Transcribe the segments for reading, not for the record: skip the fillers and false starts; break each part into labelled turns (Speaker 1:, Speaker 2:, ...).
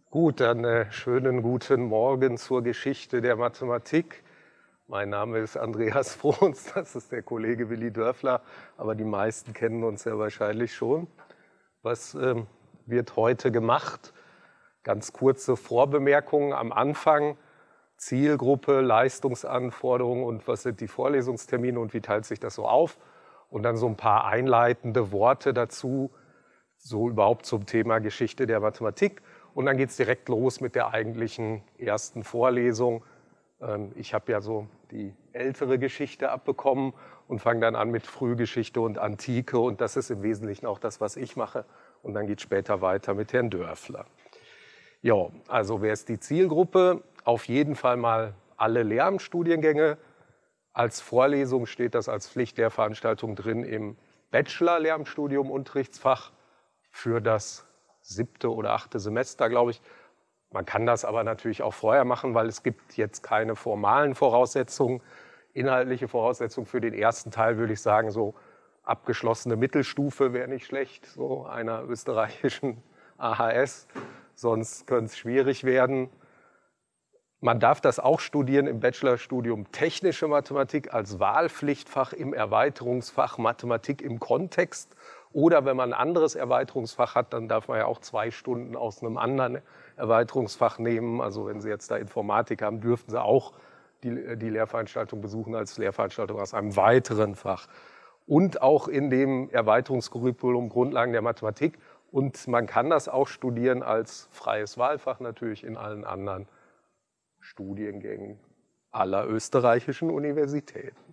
Speaker 1: Gut, dann schönen guten Morgen zur Geschichte der Mathematik. Mein Name ist Andreas Frohns, das ist der Kollege Willi Dörfler, aber die meisten kennen uns ja wahrscheinlich schon. Was wird heute gemacht? Ganz kurze Vorbemerkungen am Anfang. Zielgruppe, Leistungsanforderungen und was sind die Vorlesungstermine und wie teilt sich das so auf? Und dann so ein paar einleitende Worte dazu, so überhaupt zum Thema Geschichte der Mathematik. Und dann geht es direkt los mit der eigentlichen ersten Vorlesung. Ich habe ja so die ältere Geschichte abbekommen und fange dann an mit Frühgeschichte und Antike. Und das ist im Wesentlichen auch das, was ich mache. Und dann geht es später weiter mit Herrn Dörfler. Ja, also wer ist die Zielgruppe? Auf jeden Fall mal alle Lehramtsstudiengänge. Als Vorlesung steht das als Pflichtlehrveranstaltung drin im Bachelor-Lehramtsstudium Unterrichtsfach für das 7. oder 8. Semester, glaube ich. Man kann das aber natürlich auch vorher machen, weil es gibt jetzt keine formalen Voraussetzungen. Inhaltliche Voraussetzungen für den ersten Teil würde ich sagen, so abgeschlossene Mittelstufe wäre nicht schlecht, so einer österreichischen AHS, sonst könnte es schwierig werden. Man darf das auch studieren im Bachelorstudium Technische Mathematik als Wahlpflichtfach im Erweiterungsfach Mathematik im Kontext. Oder wenn man ein anderes Erweiterungsfach hat, dann darf man ja auch 2 Stunden aus einem anderen Erweiterungsfach nehmen. Also wenn Sie jetzt da Informatik haben, dürften Sie auch die Lehrveranstaltung besuchen als Lehrveranstaltung aus einem weiteren Fach. Und auch in dem Erweiterungskurriculum Grundlagen der Mathematik. Und man kann das auch studieren als freies Wahlfach natürlich in allen anderen Studiengängen aller österreichischen Universitäten.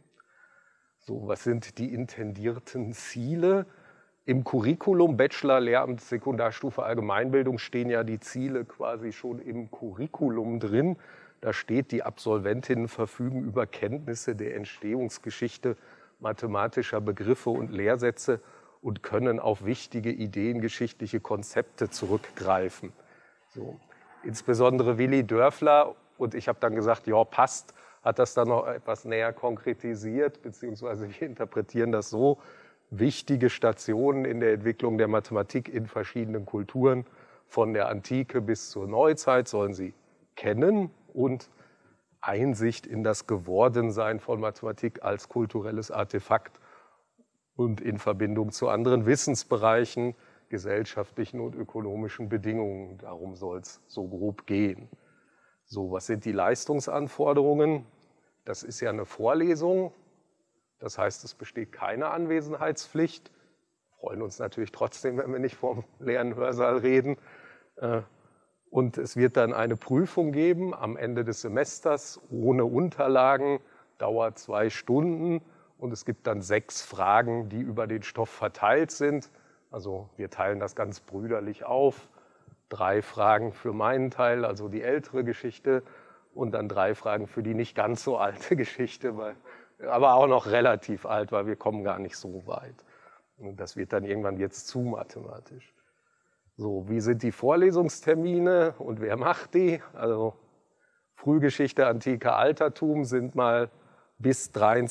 Speaker 1: So, was sind die intendierten Ziele? Im Curriculum Bachelor, Lehramt, Sekundarstufe, Allgemeinbildung stehen ja die Ziele quasi schon im Curriculum drin. Da steht, die Absolventinnen verfügen über Kenntnisse der Entstehungsgeschichte mathematischer Begriffe und Lehrsätze und können auf wichtige ideengeschichtliche Konzepte zurückgreifen. So. Insbesondere Willi Dörfler, und ich habe dann gesagt, ja, passt, hat das dann noch etwas näher konkretisiert, beziehungsweise wir interpretieren das so: wichtige Stationen in der Entwicklung der Mathematik in verschiedenen Kulturen, von der Antike bis zur Neuzeit, sollen Sie kennen und Einsicht in das Gewordensein von Mathematik als kulturelles Artefakt und in Verbindung zu anderen Wissensbereichen, gesellschaftlichen und ökonomischen Bedingungen. Darum soll es so grob gehen. So, was sind die Leistungsanforderungen? Das ist ja eine Vorlesung. Das heißt, es besteht keine Anwesenheitspflicht. Wir freuen uns natürlich trotzdem, wenn wir nicht vom leeren Hörsaal reden. Und es wird dann eine Prüfung geben am Ende des Semesters ohne Unterlagen, dauert 2 Stunden. Und es gibt dann 6 Fragen, die über den Stoff verteilt sind. Also wir teilen das ganz brüderlich auf. 3 Fragen für meinen Teil, also die ältere Geschichte, und dann 3 Fragen für die nicht ganz so alte Geschichte, aber auch noch relativ alt, weil wir kommen gar nicht so weit. Und das wird dann irgendwann jetzt zu mathematisch. So, wie sind die Vorlesungstermine und wer macht die? Also Frühgeschichte, Antike, Altertum sind mal bis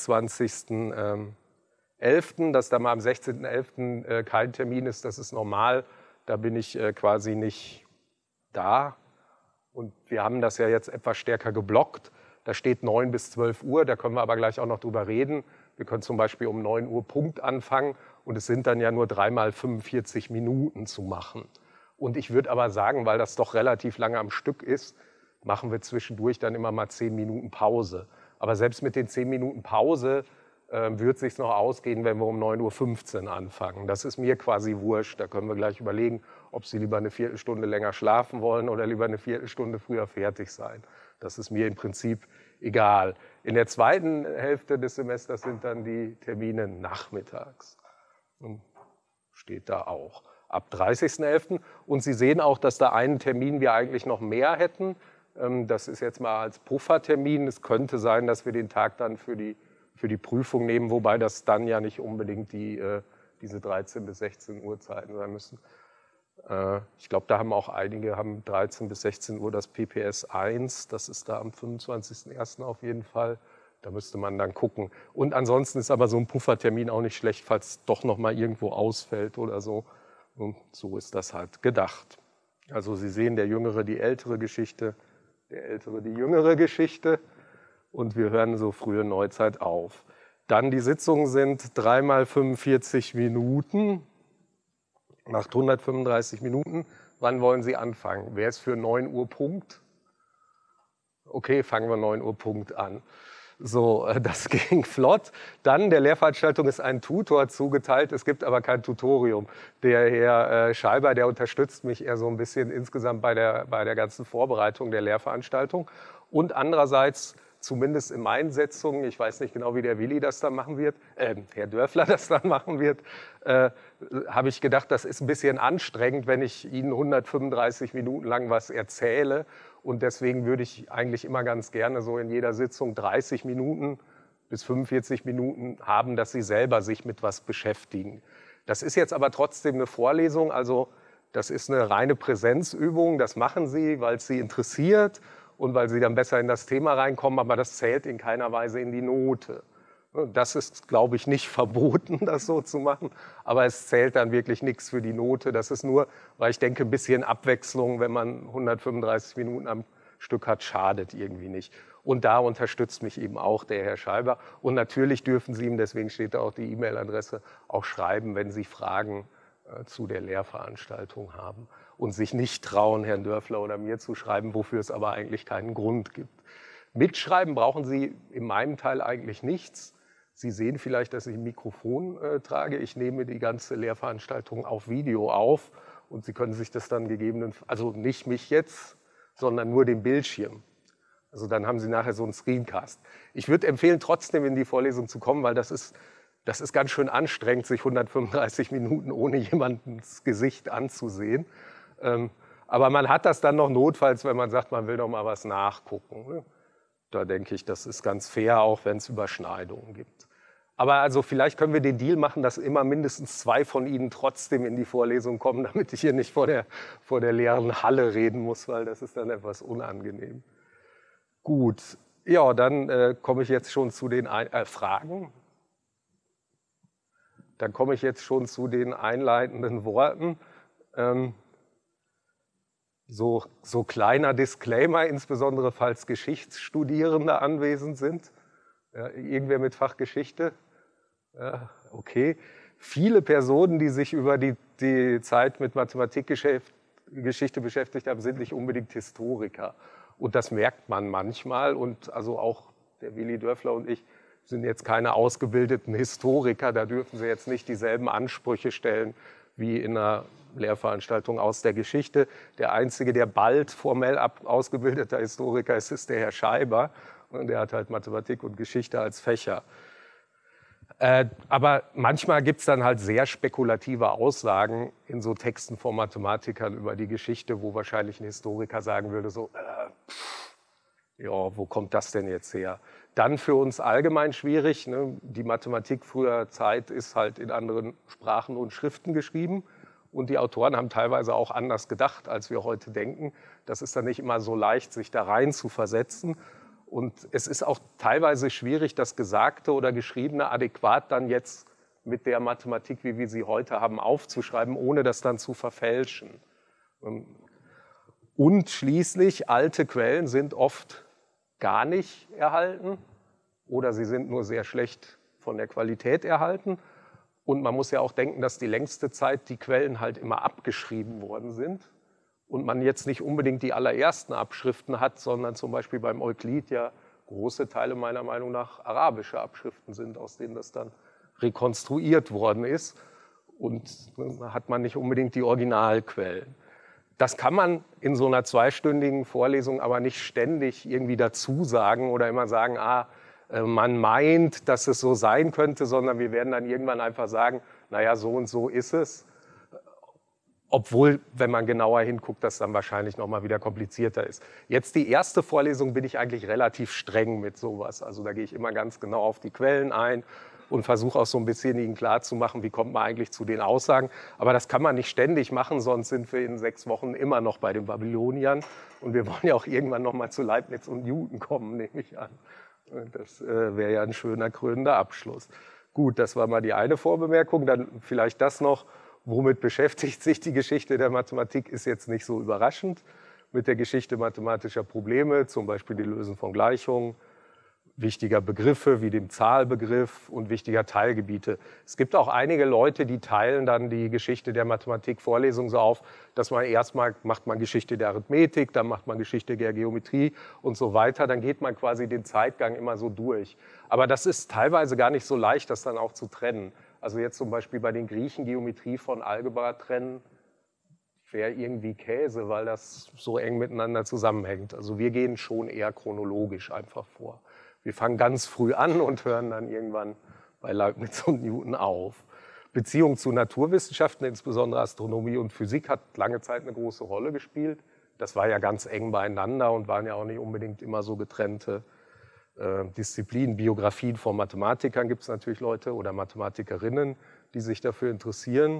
Speaker 1: 23.11. Dass da mal am 16.11. Kein Termin ist, das ist normal. Da bin ich quasi nicht da. Und wir haben das ja jetzt etwas stärker geblockt. Da steht 9 bis 12 Uhr, da können wir aber gleich auch noch drüber reden. Wir können zum Beispiel um 9 Uhr Punkt anfangen und es sind dann ja nur 3 mal 45 Minuten zu machen. Und ich würde aber sagen, weil das doch relativ lange am Stück ist, machen wir zwischendurch dann immer mal 10 Minuten Pause. Aber selbst mit den 10 Minuten Pause wird es sich noch ausgehen, wenn wir um 9.15 Uhr anfangen. Das ist mir quasi wurscht. Da können wir gleich überlegen, ob Sie lieber eine Viertelstunde länger schlafen wollen oder lieber eine Viertelstunde früher fertig sein. Das ist mir im Prinzip egal. In der zweiten Hälfte des Semesters sind dann die Termine nachmittags. Steht da auch. Ab 30.11. Und Sie sehen auch, dass da einen Termin wir eigentlich noch mehr hätten. Das ist jetzt mal als Puffertermin. Es könnte sein, dass wir den Tag dann für die Prüfung nehmen, wobei das dann ja nicht unbedingt diese 13 bis 16 Uhr Zeiten sein müssen. Ich glaube, da haben auch einige 13 bis 16 Uhr das PPS 1, das ist da am 25.01. auf jeden Fall. Da müsste man dann gucken. Und ansonsten ist aber so ein Puffertermin auch nicht schlecht, falls es doch noch mal irgendwo ausfällt oder so. Und so ist das halt gedacht. Also Sie sehen, der Jüngere die ältere Geschichte, der Ältere die jüngere Geschichte und wir hören so frühe Neuzeit auf. Dann die Sitzungen sind 3 mal 45 Minuten, macht 135 Minuten. Wann wollen Sie anfangen? Wer ist für 9 Uhr Punkt? Okay, fangen wir 9 Uhr Punkt an. So, das ging flott. Dann, der Lehrveranstaltung ist ein Tutor zugeteilt, es gibt aber kein Tutorium. Der Herr Scheiber, der unterstützt mich eher so ein bisschen insgesamt bei der ganzen Vorbereitung der Lehrveranstaltung. Und andererseits, zumindest in meinen Setzungen, ich weiß nicht genau, wie der Willi das dann machen wird, Herr Dörfler das dann machen wird, habe ich gedacht, das ist ein bisschen anstrengend, wenn ich Ihnen 135 Minuten lang was erzähle. Und deswegen würde ich eigentlich immer ganz gerne so in jeder Sitzung 30 Minuten bis 45 Minuten haben, dass Sie selber sich mit was beschäftigen. Das ist jetzt aber trotzdem eine Vorlesung, also das ist eine reine Präsenzübung, das machen Sie, weil es Sie interessiert und weil Sie dann besser in das Thema reinkommen, aber das zählt in keiner Weise in die Note. Das ist, glaube ich, nicht verboten, das so zu machen, aber es zählt dann wirklich nichts für die Note. Das ist nur, weil ich denke, ein bisschen Abwechslung, wenn man 135 Minuten am Stück hat, schadet irgendwie nicht. Und da unterstützt mich eben auch der Herr Scheiber. Und natürlich dürfen Sie ihm, deswegen steht da auch die E-Mail-Adresse, auch schreiben, wenn Sie Fragen zu der Lehrveranstaltung haben und sich nicht trauen, Herrn Dörfler oder mir zu schreiben, wofür es aber eigentlich keinen Grund gibt. Mitschreiben brauchen Sie in meinem Teil eigentlich nichts. Sie sehen vielleicht, dass ich ein Mikrofon trage. Ich nehme die ganze Lehrveranstaltung auf Video auf und Sie können sich das dann gegebenenfalls, also nicht mich jetzt, sondern nur den Bildschirm. Also dann haben Sie nachher so einen Screencast. Ich würde empfehlen, trotzdem in die Vorlesung zu kommen, weil das ist ganz schön anstrengend, sich 135 Minuten ohne jemandens Gesicht anzusehen. Aber man hat das dann noch notfalls, wenn man sagt, man will noch mal was nachgucken. Da denke ich, das ist ganz fair, auch wenn es Überschneidungen gibt. Aber also vielleicht können wir den Deal machen, dass immer mindestens 2 von Ihnen trotzdem in die Vorlesung kommen, damit ich hier nicht vor der leeren Halle reden muss, weil das ist dann etwas unangenehm. Gut, ja, dann komme ich jetzt schon zu den Fragen. Dann komme ich jetzt schon zu den einleitenden Worten. So kleiner Disclaimer, insbesondere falls Geschichtsstudierende anwesend sind. Ja, irgendwer mit Fachgeschichte? Ja, okay. Viele Personen, die sich über die Zeit mit Mathematikgeschichte beschäftigt haben, sind nicht unbedingt Historiker. Und das merkt man manchmal. Und also auch der Willi Dörfler und ich sind jetzt keine ausgebildeten Historiker. Da dürfen Sie jetzt nicht dieselben Ansprüche stellen wie in einer Lehrveranstaltung aus der Geschichte. Der Einzige, der bald formell ausgebildeter Historiker ist, ist der Herr Scheiber. Und der hat halt Mathematik und Geschichte als Fächer. Aber manchmal gibt es dann halt sehr spekulative Aussagen in so Texten von Mathematikern über die Geschichte, wo wahrscheinlich ein Historiker sagen würde, so, ja, wo kommt das denn jetzt her? Dann für uns allgemein schwierig. Ne? Die Mathematik früher Zeit ist halt in anderen Sprachen und Schriften geschrieben. Und die Autoren haben teilweise auch anders gedacht, als wir heute denken. Das ist dann nicht immer so leicht, sich da rein zu versetzen. Und es ist auch teilweise schwierig, das Gesagte oder Geschriebene adäquat dann jetzt mit der Mathematik, wie wir sie heute haben, aufzuschreiben, ohne das dann zu verfälschen. Und schließlich, alte Quellen sind oft gar nicht erhalten oder sie sind nur sehr schlecht von der Qualität erhalten. Und man muss ja auch denken, dass die längste Zeit die Quellen halt immer abgeschrieben worden sind und man jetzt nicht unbedingt die allerersten Abschriften hat, sondern zum Beispiel beim Euklid ja große Teile meiner Meinung nach arabische Abschriften sind, aus denen das dann rekonstruiert worden ist. Und da hat man nicht unbedingt die Originalquellen. Das kann man in so einer zweistündigen Vorlesung aber nicht ständig irgendwie dazu sagen oder immer sagen, man meint, dass es so sein könnte, sondern wir werden dann irgendwann einfach sagen, naja, so und so ist es. Obwohl, wenn man genauer hinguckt, das dann wahrscheinlich nochmal wieder komplizierter ist. Jetzt die erste Vorlesung bin ich eigentlich relativ streng mit sowas. Also da gehe ich immer ganz genau auf die Quellen ein und versuche auch so ein bisschen Ihnen klarzumachen, wie kommt man eigentlich zu den Aussagen. Aber das kann man nicht ständig machen, sonst sind wir in 6 Wochen immer noch bei den Babyloniern. Und wir wollen ja auch irgendwann nochmal zu Leibniz und Newton kommen, nehme ich an. Das wäre ja ein schöner krönender Abschluss. Gut, das war mal die eine Vorbemerkung. Dann vielleicht das noch. Womit beschäftigt sich die Geschichte der Mathematik, ist jetzt nicht so überraschend. Mit der Geschichte mathematischer Probleme, zum Beispiel die Lösen von Gleichungen, wichtiger Begriffe wie dem Zahlbegriff und wichtiger Teilgebiete. Es gibt auch einige Leute, die teilen dann die Geschichte der Mathematik-Vorlesung so auf, dass man erstmal macht man Geschichte der Arithmetik, dann macht man Geschichte der Geometrie und so weiter. Dann geht man quasi den Zeitgang immer so durch. Aber das ist teilweise gar nicht so leicht, das dann auch zu trennen. Also jetzt zum Beispiel bei den Griechen Geometrie von Algebra trennen, wäre irgendwie Käse, weil das so eng miteinander zusammenhängt. Also wir gehen schon eher chronologisch einfach vor. Wir fangen ganz früh an und hören dann irgendwann bei Leibniz und Newton auf. Beziehung zu Naturwissenschaften, insbesondere Astronomie und Physik, hat lange Zeit eine große Rolle gespielt. Das war ja ganz eng beieinander und waren ja auch nicht unbedingt immer so getrennte Disziplinen. Biografien von Mathematikern gibt es natürlich Leute oder Mathematikerinnen, die sich dafür interessieren.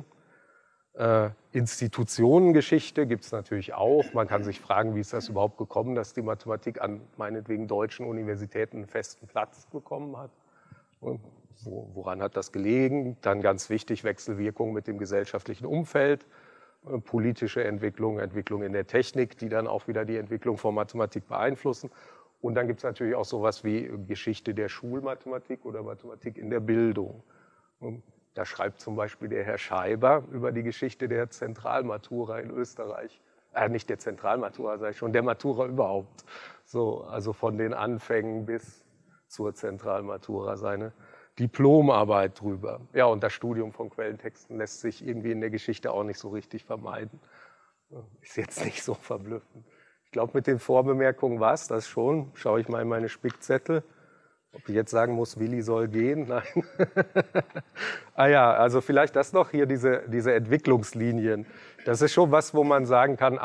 Speaker 1: Institutionengeschichte gibt es natürlich auch. Man kann sich fragen, wie ist das überhaupt gekommen, dass die Mathematik an meinetwegen deutschen Universitäten einen festen Platz bekommen hat. Und woran hat das gelegen? Dann ganz wichtig, Wechselwirkung mit dem gesellschaftlichen Umfeld, politische Entwicklung, Entwicklung in der Technik, die dann auch wieder die Entwicklung von Mathematik beeinflussen. Und dann gibt es natürlich auch sowas wie Geschichte der Schulmathematik oder Mathematik in der Bildung. Und da schreibt zum Beispiel der Herr Scheiber über die Geschichte der Zentralmatura in Österreich. Nicht der Zentralmatura, sage ich schon, der Matura überhaupt. So, also von den Anfängen bis zur Zentralmatura seine Diplomarbeit drüber. Ja, und das Studium von Quellentexten lässt sich irgendwie in der Geschichte auch nicht so richtig vermeiden. Ist jetzt nicht so verblüffend. Ich glaube, mit den Vorbemerkungen war es das schon. Schaue ich mal in meine Spickzettel. Ob ich jetzt sagen muss, Willi soll gehen? Nein. Ah ja, also vielleicht das noch hier, diese Entwicklungslinien. Das ist schon was, wo man sagen kann,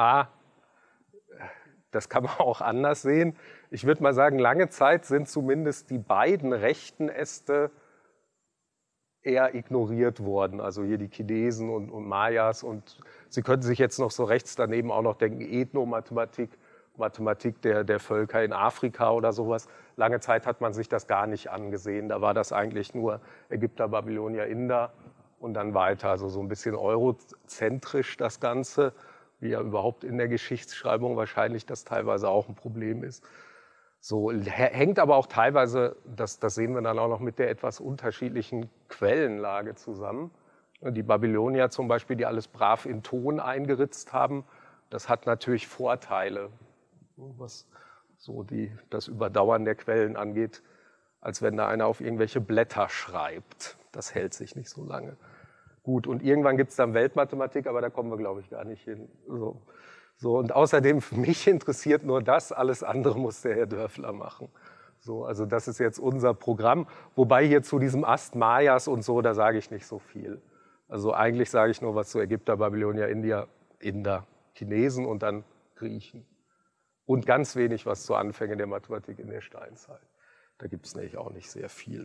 Speaker 1: das kann man auch anders sehen. Ich würde mal sagen, lange Zeit sind zumindest die beiden rechten Äste eher ignoriert worden. Also hier die Chinesen und Mayas. Und Sie könnten sich jetzt noch so rechts daneben auch noch denken, Ethnomathematik, Mathematik der Völker in Afrika oder sowas. Lange Zeit hat man sich das gar nicht angesehen. Da war das eigentlich nur Ägypter, Babylonier, Inder und dann weiter. Also so ein bisschen eurozentrisch das Ganze, wie ja überhaupt in der Geschichtsschreibung wahrscheinlich das teilweise auch ein Problem ist. So hängt aber auch teilweise, das sehen wir dann auch noch mit der etwas unterschiedlichen Quellenlage zusammen. Die Babylonier zum Beispiel, die alles brav in Ton eingeritzt haben, das hat natürlich Vorteile, was so das Überdauern der Quellen angeht, als wenn da einer auf irgendwelche Blätter schreibt. Das hält sich nicht so lange. Gut, und irgendwann gibt es dann Weltmathematik, aber da kommen wir, glaube ich, gar nicht hin. So, und außerdem, mich interessiert nur das, alles andere muss der Herr Dörfler machen. So, also das ist jetzt unser Programm. Wobei hier zu diesem Ast Mayas und so, da sage ich nicht so viel. Also eigentlich sage ich nur was zu Ägypter, Babylonier, Inder, Chinesen und dann Griechen. Und ganz wenig was zu Anfängen der Mathematik in der Steinzeit. Da gibt es nämlich auch nicht sehr viel.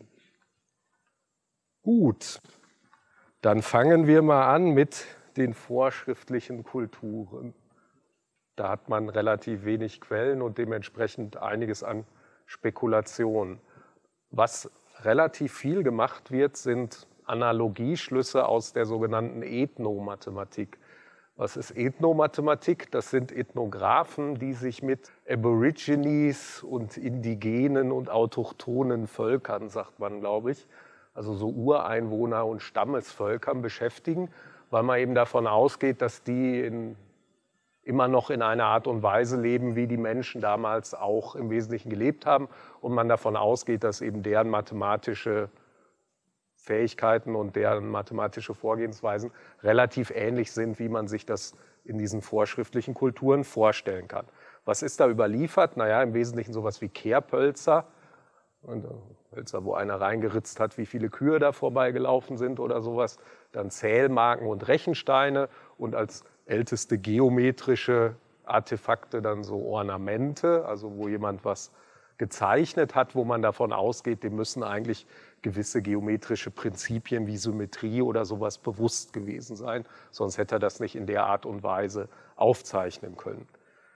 Speaker 1: Gut, dann fangen wir mal an mit den vorschriftlichen Kulturen. Da hat man relativ wenig Quellen und dementsprechend einiges an Spekulation. Was relativ viel gemacht wird, sind Analogieschlüsse aus der sogenannten Ethnomathematik. Was ist Ethnomathematik? Das sind Ethnographen, die sich mit Aborigines und indigenen und autochthonen Völkern, sagt man, glaube ich, also so Ureinwohner und Stammesvölkern beschäftigen, weil man eben davon ausgeht, dass die immer noch in einer Art und Weise leben, wie die Menschen damals auch im Wesentlichen gelebt haben und man davon ausgeht, dass eben deren mathematische Fähigkeiten und deren mathematische Vorgehensweisen relativ ähnlich sind, wie man sich das in diesen vorschriftlichen Kulturen vorstellen kann. Was ist da überliefert? Naja, im Wesentlichen sowas wie Kehrpölzer, Hölzer, wo einer reingeritzt hat, wie viele Kühe da vorbeigelaufen sind oder sowas, dann Zählmarken und Rechensteine und als älteste geometrische Artefakte dann so Ornamente, also wo jemand was gezeichnet hat, wo man davon ausgeht, dem müssen eigentlich gewisse geometrische Prinzipien wie Symmetrie oder sowas bewusst gewesen sein, sonst hätte er das nicht in der Art und Weise aufzeichnen können.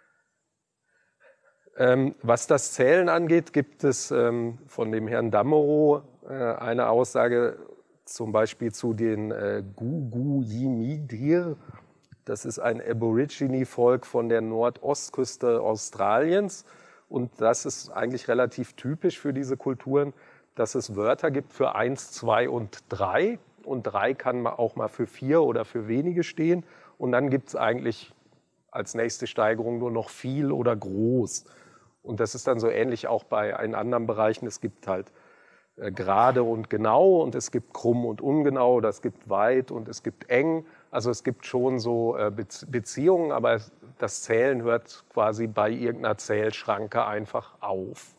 Speaker 1: Was das Zählen angeht, gibt es von dem Herrn Damerow eine Aussage, zum Beispiel zu den Gugu-Yimidir. Das ist ein Aborigine-Volk von der Nordostküste Australiens. Und das ist eigentlich relativ typisch für diese Kulturen, dass es Wörter gibt für 1, 2 und 3. Und 3 kann auch mal für 4 oder für wenige stehen. Und dann gibt es eigentlich als nächste Steigerung nur noch viel oder groß. Und das ist dann so ähnlich auch bei in anderen Bereichen. Es gibt halt gerade und genau und es gibt krumm und ungenau oder es gibt weit und es gibt eng. Also es gibt schon so Beziehungen, aber das Zählen hört quasi bei irgendeiner Zählschranke einfach auf.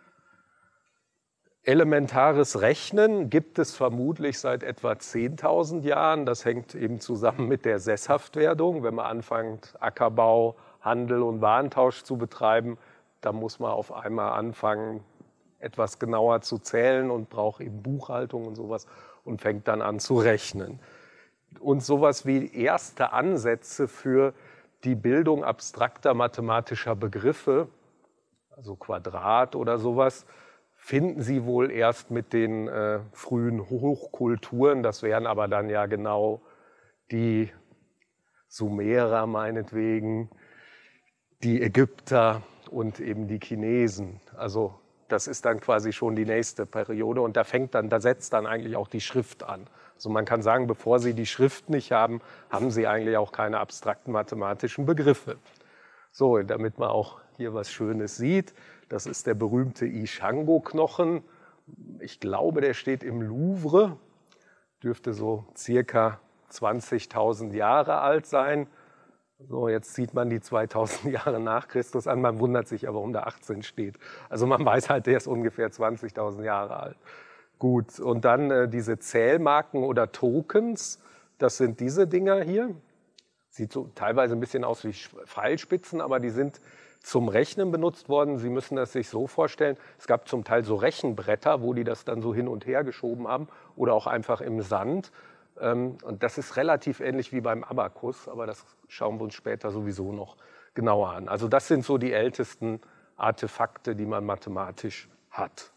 Speaker 1: Elementares Rechnen gibt es vermutlich seit etwa 10.000 Jahren. Das hängt eben zusammen mit der Sesshaftwerdung. Wenn man anfängt, Ackerbau, Handel und Warentausch zu betreiben, dann muss man auf einmal anfangen, etwas genauer zu zählen und braucht eben Buchhaltung und sowas und fängt dann an zu rechnen. Und sowas wie erste Ansätze für die Bildung abstrakter mathematischer Begriffe, also Quadrat oder sowas, finden Sie wohl erst mit den frühen Hochkulturen. Das wären aber dann ja genau die Sumerer meinetwegen, die Ägypter und eben die Chinesen. Also das ist dann quasi schon die nächste Periode und da setzt dann eigentlich auch die Schrift an. Also man kann sagen, bevor Sie die Schrift nicht haben, haben Sie eigentlich auch keine abstrakten mathematischen Begriffe. So, damit man auch hier was Schönes sieht, das ist der berühmte Ishango-Knochen. Ich glaube, der steht im Louvre, dürfte so circa 20.000 Jahre alt sein. So, jetzt sieht man die 2000 Jahre nach Christus an, man wundert sich aber, warum da 18 steht. Also man weiß halt, der ist ungefähr 20.000 Jahre alt. Gut, und dann diese Zählmarken oder Tokens, das sind diese Dinger hier. Sieht so teilweise ein bisschen aus wie Pfeilspitzen, aber die sind zum Rechnen benutzt worden. Sie müssen das sich so vorstellen, es gab zum Teil so Rechenbretter, wo die das dann so hin und her geschoben haben oder auch einfach im Sand. Und das ist relativ ähnlich wie beim Abakus, aber das schauen wir uns später sowieso noch genauer an. Also das sind so die ältesten Artefakte, die man mathematisch hat.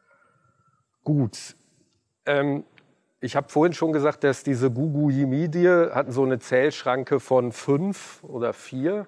Speaker 1: Gut, ich habe vorhin schon gesagt, dass diese Gugu-Yimidir hatten so eine Zählschranke von 5 oder 4.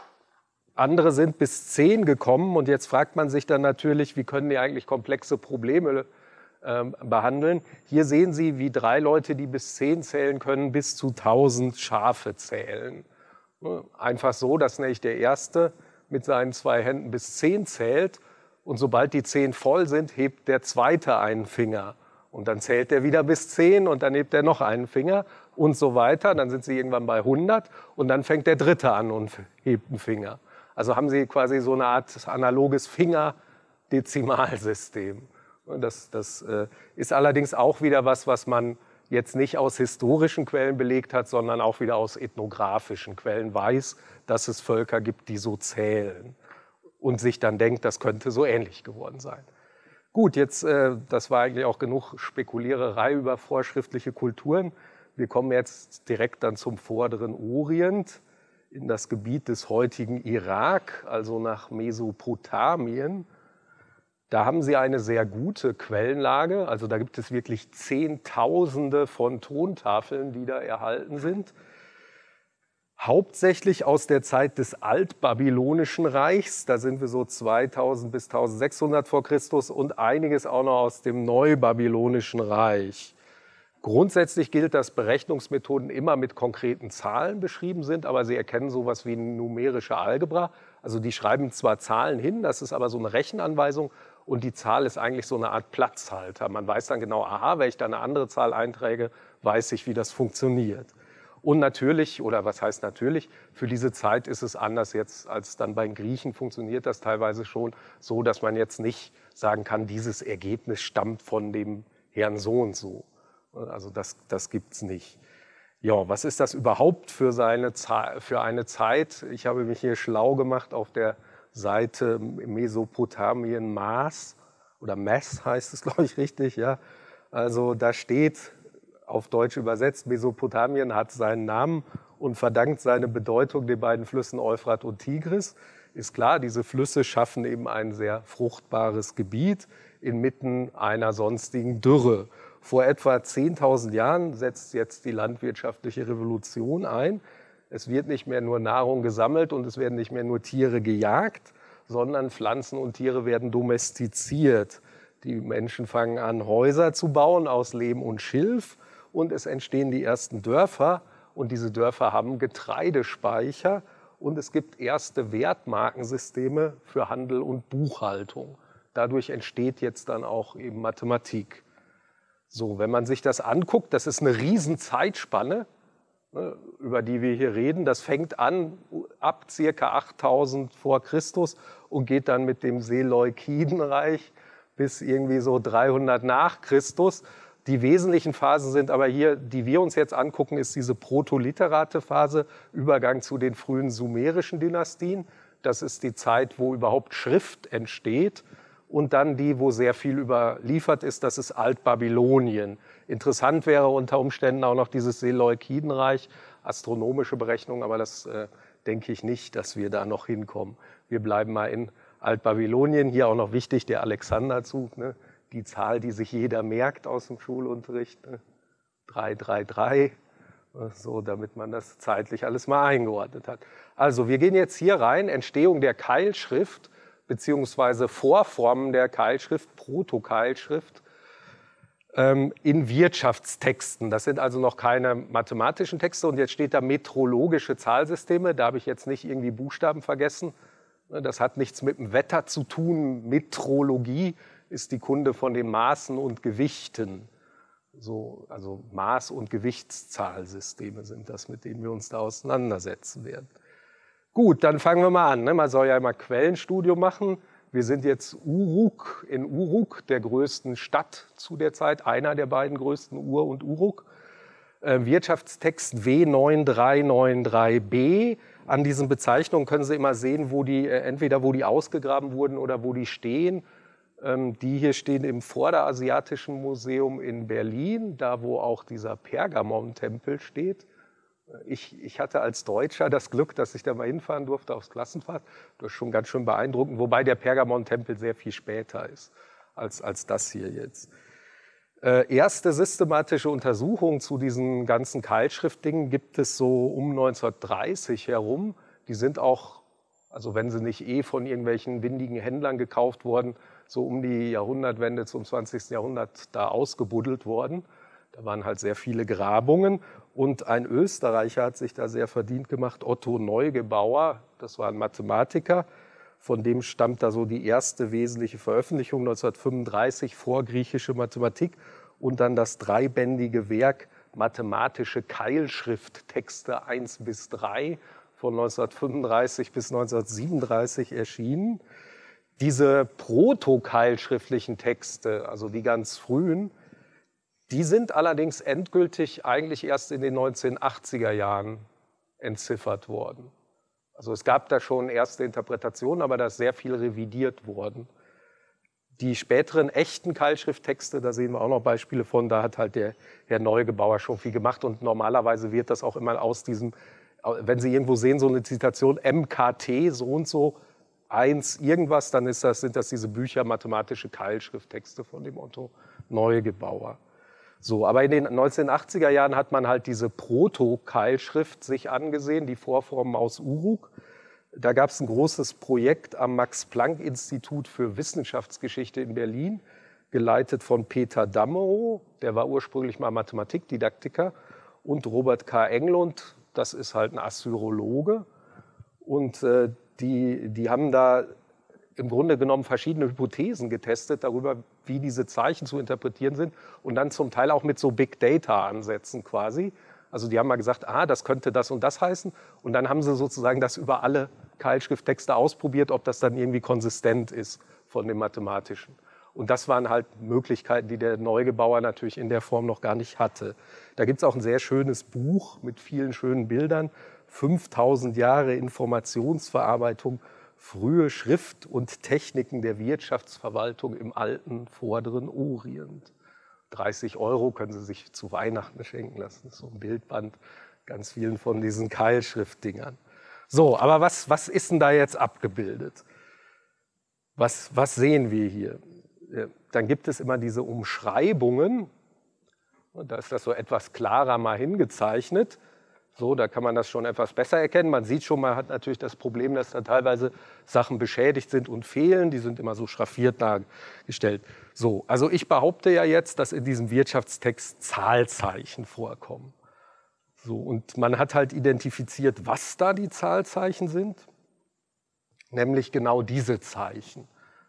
Speaker 1: Andere sind bis 10 gekommen und jetzt fragt man sich dann natürlich, wie können die eigentlich komplexe Probleme behandeln. Hier sehen Sie, wie 3 Leute, die bis 10 zählen können, bis zu 1000 Schafe zählen. Einfach so, dass nämlich der Erste mit seinen 2 Händen bis 10 zählt und sobald die 10 voll sind, hebt der Zweite einen Finger. Und dann zählt er wieder bis 10 und dann hebt er noch einen Finger und so weiter. Dann sind Sie irgendwann bei 100 und dann fängt der Dritte an und hebt einen Finger. Also haben Sie quasi so eine Art analoges Fingerdezimalsystem. Das ist allerdings auch wieder was man jetzt nicht aus historischen Quellen belegt hat, sondern auch wieder aus ethnografischen Quellen weiß, dass es Völker gibt, die so zählen und sich dann denkt, das könnte so ähnlich geworden sein. Gut, jetzt, das war eigentlich auch genug Spekuliererei über vorschriftliche Kulturen. Wir kommen jetzt direkt dann zum vorderen Orient, in das Gebiet des heutigen Irak, also nach Mesopotamien. Da haben sie eine sehr gute Quellenlage, also da gibt es wirklich Zehntausende von Tontafeln, die da erhalten sind. Hauptsächlich aus der Zeit des Altbabylonischen Reichs, da sind wir so 2000 bis 1600 vor Christus und einiges auch noch aus dem Neubabylonischen Reich. Grundsätzlich gilt, dass Berechnungsmethoden immer mit konkreten Zahlen beschrieben sind, aber sie erkennen sowas wie numerische Algebra. Also die schreiben zwar Zahlen hin, das ist aber so eine Rechenanweisung und die Zahl ist eigentlich so eine Art Platzhalter. Man weiß dann genau, aha, wenn ich da eine andere Zahl einträge, weiß ich, wie das funktioniert. Und natürlich, oder was heißt natürlich, für diese Zeit ist es anders jetzt als dann bei den Griechen, funktioniert das teilweise schon so, dass man jetzt nicht sagen kann, dieses Ergebnis stammt von dem Herrn so und so. Also das gibt es nicht. Ja, was ist das überhaupt für eine Zeit? Ich habe mich hier schlau gemacht auf der Seite Mesopotamien Maß oder Mess heißt es, glaube ich, richtig. Ja. Also da steht auf Deutsch übersetzt, Mesopotamien hat seinen Namen und verdankt seine Bedeutung den beiden Flüssen Euphrat und Tigris. Ist klar, diese Flüsse schaffen eben ein sehr fruchtbares Gebiet inmitten einer sonstigen Dürre. Vor etwa 10.000 Jahren setzt jetzt die landwirtschaftliche Revolution ein. Es wird nicht mehr nur Nahrung gesammelt und es werden nicht mehr nur Tiere gejagt, sondern Pflanzen und Tiere werden domestiziert. Die Menschen fangen an, Häuser zu bauen aus Lehm und Schilf und es entstehen die ersten Dörfer und diese Dörfer haben Getreidespeicher und es gibt erste Wertmarkensysteme für Handel und Buchhaltung. Dadurch entsteht jetzt dann auch eben Mathematik. So, wenn man sich das anguckt, das ist eine riesen Zeitspanne, über die wir hier reden. Das fängt an ab ca. 8000 vor Christus und geht dann mit dem Seleukidenreich bis irgendwie so 300 nach Christus. Die wesentlichen Phasen sind aber hier, die wir uns jetzt angucken, ist diese protoliterate Phase, Übergang zu den frühen sumerischen Dynastien. Das ist die Zeit, wo überhaupt Schrift entsteht. Und dann die, wo sehr viel überliefert ist, das ist Altbabylonien. Interessant wäre unter Umständen auch noch dieses Seleukidenreich, astronomische Berechnungen, aber das denke ich nicht, dass wir da noch hinkommen. Wir bleiben mal in Altbabylonien. Hier auch noch wichtig, der Alexanderzug, ne? Die Zahl, die sich jeder merkt aus dem Schulunterricht, ne? 333, so, damit man das zeitlich alles mal eingeordnet hat. Also wir gehen jetzt hier rein, Entstehung der Keilschrift, beziehungsweise Vorformen der Keilschrift, Proto-Keilschrift, in Wirtschaftstexten. Das sind also noch keine mathematischen Texte. Und jetzt steht da metrologische Zahlsysteme. Da habe ich jetzt nicht irgendwie Buchstaben vergessen. Das hat nichts mit dem Wetter zu tun. Metrologie ist die Kunde von den Maßen und Gewichten. So, also Maß- und Gewichtszahlsysteme sind das, mit denen wir uns da auseinandersetzen werden. Gut, dann fangen wir mal an. Man soll ja immer Quellenstudium machen. Wir sind jetzt in Uruk, der größten Stadt zu der Zeit, einer der beiden größten, Ur und Uruk. Wirtschaftstext W9393b. An diesen Bezeichnungen können Sie immer sehen, wo die, entweder wo die ausgegraben wurden oder wo die stehen. Die hier stehen im Vorderasiatischen Museum in Berlin, da wo auch dieser Pergamon-Tempel steht. Ich hatte als Deutscher das Glück, dass ich da mal hinfahren durfte aufs Klassenfahrt. Das ist schon ganz schön beeindruckend, wobei der Pergamon-Tempel sehr viel später ist als das hier jetzt. Erste systematische Untersuchungen zu diesen ganzen Keilschriftdingen gibt es so um 1930 herum. Die sind auch, also wenn sie nicht von irgendwelchen windigen Händlern gekauft wurden, so um die Jahrhundertwende zum 20. Jahrhundert da ausgebuddelt worden. Da waren halt sehr viele Grabungen und ein Österreicher hat sich da sehr verdient gemacht, Otto Neugebauer, das war ein Mathematiker, von dem stammt da so die erste wesentliche Veröffentlichung 1935, vorgriechische Mathematik und dann das dreibändige Werk Mathematische Keilschrifttexte 1 bis 3 von 1935 bis 1937 erschienen. Diese proto-keilschriftlichen Texte, also die ganz frühen, die sind allerdings endgültig eigentlich erst in den 1980er Jahren entziffert worden. Also es gab da schon erste Interpretationen, aber da ist sehr viel revidiert worden. Die späteren echten Keilschrifttexte, da sehen wir auch noch Beispiele von, da hat halt der Herr Neugebauer schon viel gemacht und normalerweise wird das auch immer aus diesem, wenn Sie irgendwo sehen, so eine Zitation, MKT, so und so, 1 irgendwas, dann sind das diese Bücher mathematische Keilschrifttexte von dem Otto Neugebauer. So, aber in den 1980er Jahren hat man halt diese Proto-Keilschrift sich angesehen, die Vorformen aus Uruk. Da gab es ein großes Projekt am Max-Planck-Institut für Wissenschaftsgeschichte in Berlin, geleitet von Peter Dammerow, der war ursprünglich mal Mathematikdidaktiker, und Robert K. Englund, das ist halt ein Assyrologe. Und die haben da im Grunde genommen verschiedene Hypothesen getestet darüber, wie diese Zeichen zu interpretieren sind und dann zum Teil auch mit so Big-Data-Ansätzen quasi. Also die haben mal gesagt, das könnte das und das heißen und dann haben sie sozusagen das über alle Keilschrifttexte ausprobiert, ob das dann irgendwie konsistent ist von dem Mathematischen. Und das waren halt Möglichkeiten, die der Neugebauer natürlich in der Form noch gar nicht hatte. Da gibt es auch ein sehr schönes Buch mit vielen schönen Bildern, 5000 Jahre Informationsverarbeitung, frühe Schrift und Techniken der Wirtschaftsverwaltung im alten Vorderen Orient. 30 € können Sie sich zu Weihnachten schenken lassen. Das ist so ein Bildband, ganz vielen von diesen Keilschriftdingern. So, aber was ist denn da jetzt abgebildet? Was sehen wir hier? Dann gibt es immer diese Umschreibungen. Da ist das so etwas klarer mal hingezeichnet. So, da kann man das schon etwas besser erkennen. Man sieht schon, man hat natürlich das Problem, dass da teilweise Sachen beschädigt sind und fehlen. Die sind immer so schraffiert dargestellt. So, also ich behaupte ja jetzt, dass in diesem Wirtschaftstext Zahlzeichen vorkommen. So, und man hat halt identifiziert, was da die Zahlzeichen sind, nämlich genau diese Zeichen.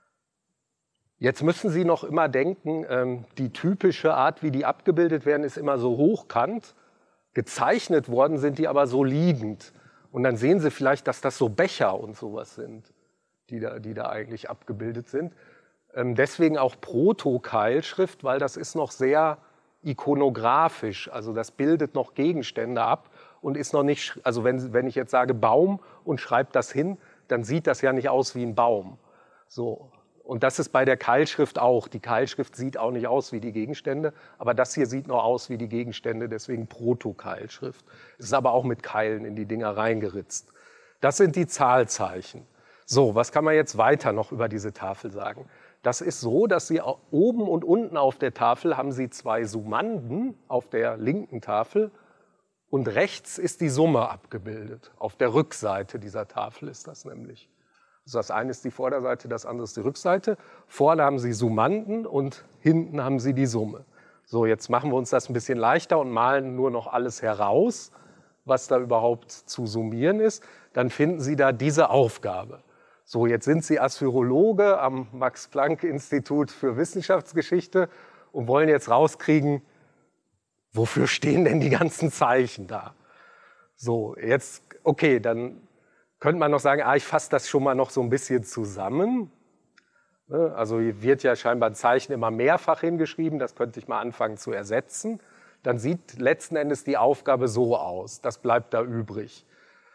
Speaker 1: Jetzt müssen Sie noch immer denken, die typische Art, wie die abgebildet werden, ist immer so hochkant. Gezeichnet worden sind die aber so liegend. Und dann sehen Sie vielleicht, dass das so Becher und sowas sind, die da eigentlich abgebildet sind. Deswegen auch Proto-Keilschrift, weil das ist noch sehr ikonografisch. Also das bildet noch Gegenstände ab und ist noch nicht, also wenn ich jetzt sage Baum und schreibe das hin, dann sieht das ja nicht aus wie ein Baum. So. Und das ist bei der Keilschrift auch. Die Keilschrift sieht auch nicht aus wie die Gegenstände, aber das hier sieht noch aus wie die Gegenstände, deswegen Proto-Keilschrift. Es ist aber auch mit Keilen in die Dinger reingeritzt. Das sind die Zahlzeichen. So, was kann man jetzt weiter noch über diese Tafel sagen? Das ist so, dass Sie oben und unten auf der Tafel haben Sie zwei Summanden auf der linken Tafel und rechts ist die Summe abgebildet. Auf der Rückseite dieser Tafel ist das nämlich. Also das eine ist die Vorderseite, das andere ist die Rückseite. Vorne haben Sie Summanden und hinten haben Sie die Summe. So, jetzt machen wir uns das ein bisschen leichter und malen nur noch alles heraus, was da überhaupt zu summieren ist. Dann finden Sie da diese Aufgabe. So, jetzt sind Sie Assyrologe am Max-Planck-Institut für Wissenschaftsgeschichte und wollen jetzt rauskriegen, wofür stehen denn die ganzen Zeichen da? So, jetzt, okay, dann könnte man noch sagen, ich fasse das schon mal noch so ein bisschen zusammen. Also wird ja scheinbar ein Zeichen immer mehrfach hingeschrieben, das könnte ich mal anfangen zu ersetzen. Dann sieht letzten Endes die Aufgabe so aus, das bleibt da übrig.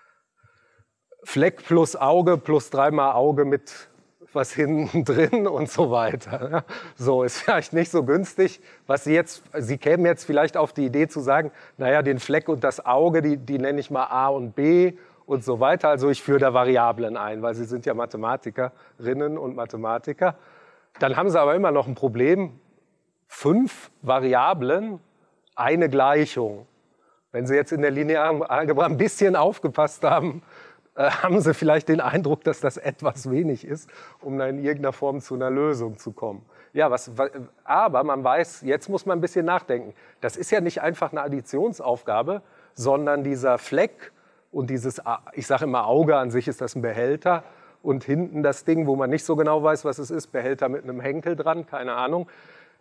Speaker 1: Fleck plus Auge plus dreimal Auge mit was hinten drin und so weiter. So, ist vielleicht nicht so günstig. Sie kämen jetzt vielleicht auf die Idee zu sagen, naja, den Fleck und das Auge, die nenne ich mal A und B und so weiter. Also ich führe da Variablen ein, weil Sie sind ja Mathematikerinnen und Mathematiker. Dann haben Sie aber immer noch ein Problem. 5 Variablen, eine Gleichung. Wenn Sie jetzt in der linearen Algebra ein bisschen aufgepasst haben, haben Sie vielleicht den Eindruck, dass das etwas wenig ist, um da in irgendeiner Form zu einer Lösung zu kommen. Ja, aber man weiß, jetzt muss man ein bisschen nachdenken. Das ist ja nicht einfach eine Additionsaufgabe, sondern dieser Fleck und dieses, ich sage immer Auge, an sich ist das ein Behälter und hinten das Ding, wo man nicht so genau weiß, was es ist, Behälter mit einem Henkel dran, keine Ahnung.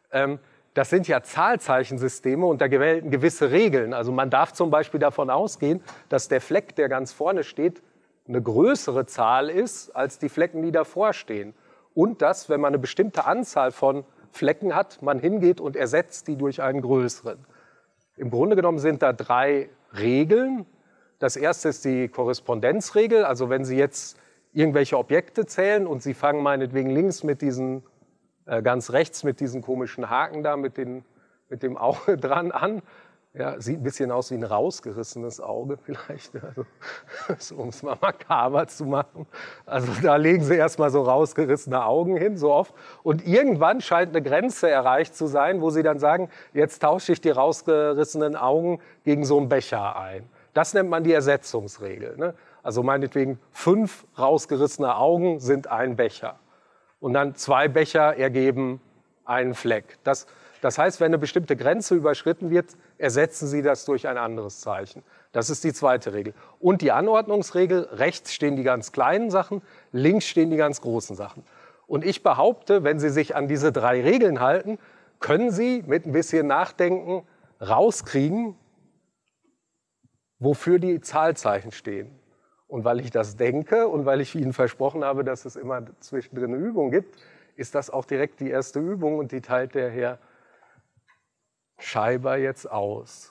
Speaker 1: Das sind ja Zahlzeichensysteme und da gelten gewisse Regeln. Also man darf zum Beispiel davon ausgehen, dass der Fleck, der ganz vorne steht, eine größere Zahl ist als die Flecken, die davor stehen. Und dass, wenn man eine bestimmte Anzahl von Flecken hat, man hingeht und ersetzt die durch einen größeren. Im Grunde genommen sind da 3 Regeln. Das erste ist die Korrespondenzregel. Also wenn Sie jetzt irgendwelche Objekte zählen und Sie fangen meinetwegen links mit diesen, ganz rechts mit diesen komischen Haken da, mit dem Auge dran an. Ja, sieht ein bisschen aus wie ein rausgerissenes Auge vielleicht, also, so, um es mal makaber zu machen. Also da legen Sie erstmal so rausgerissene Augen hin, so oft. Und irgendwann scheint eine Grenze erreicht zu sein, wo Sie dann sagen, jetzt tausche ich die rausgerissenen Augen gegen so einen Becher ein. Das nennt man die Ersetzungsregel. Ne? Also meinetwegen 5 rausgerissene Augen sind ein Becher. Und dann 2 Becher ergeben einen Fleck. Das heißt, wenn eine bestimmte Grenze überschritten wird, ersetzen Sie das durch ein anderes Zeichen. Das ist die zweite Regel. Und die Anordnungsregel, rechts stehen die ganz kleinen Sachen, links stehen die ganz großen Sachen. Und ich behaupte, wenn Sie sich an diese 3 Regeln halten, können Sie mit ein bisschen Nachdenken rauskriegen, wofür die Zahlzeichen stehen. Und weil ich das denke und weil ich Ihnen versprochen habe, dass es immer zwischendrin eine Übung gibt, ist das auch direkt die erste Übung und die teilt der Herr Scheiber jetzt aus.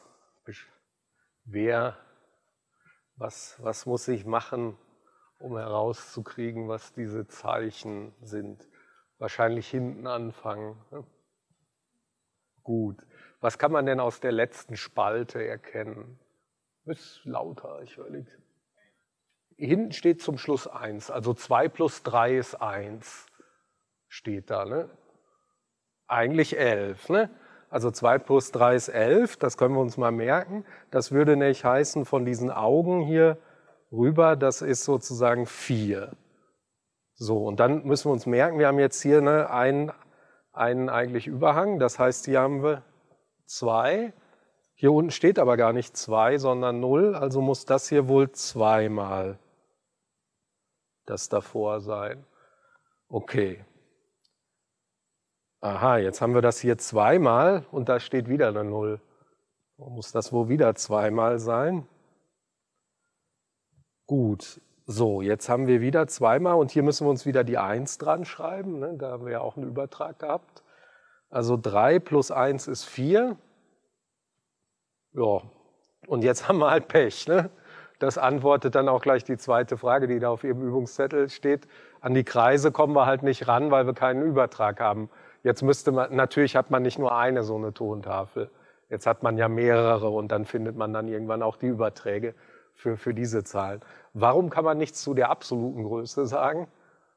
Speaker 1: Was muss ich machen, um herauszukriegen, was diese Zeichen sind? Wahrscheinlich hinten anfangen. Gut. Was kann man denn aus der letzten Spalte erkennen? Ist lauter, ich höre nichts. Hinten steht zum Schluss 1, also 2 plus 3 ist 1, steht da. Ne? Eigentlich 11. Ne? Also 2 plus 3 ist 11, das können wir uns mal merken. Das würde nämlich heißen, von diesen Augen hier rüber, das ist sozusagen 4. So, und dann müssen wir uns merken, wir haben jetzt hier einen eigentlich Überhang, das heißt, hier haben wir 2. Hier unten steht aber gar nicht 2, sondern 0, also muss das hier wohl zweimal das davor sein. Okay. Aha, jetzt haben wir das hier zweimal und da steht wieder eine 0. Muss das wohl wieder zweimal sein? Gut, so, jetzt haben wir wieder zweimal und hier müssen wir uns wieder die 1 dran schreiben. Ne? Da haben wir ja auch einen Übertrag gehabt. Also 3 plus 1 ist 4. Ja, und jetzt haben wir halt Pech. Ne? Das antwortet dann auch gleich die zweite Frage, die da auf Ihrem Übungszettel steht. An die Kreise kommen wir halt nicht ran, weil wir keinen Übertrag haben. Jetzt müsste man, natürlich hat man nicht nur eine so eine Tontafel. Jetzt hat man ja mehrere und dann findet man dann irgendwann auch die Überträge für diese Zahlen. Warum kann man nichts zu der absoluten Größe sagen?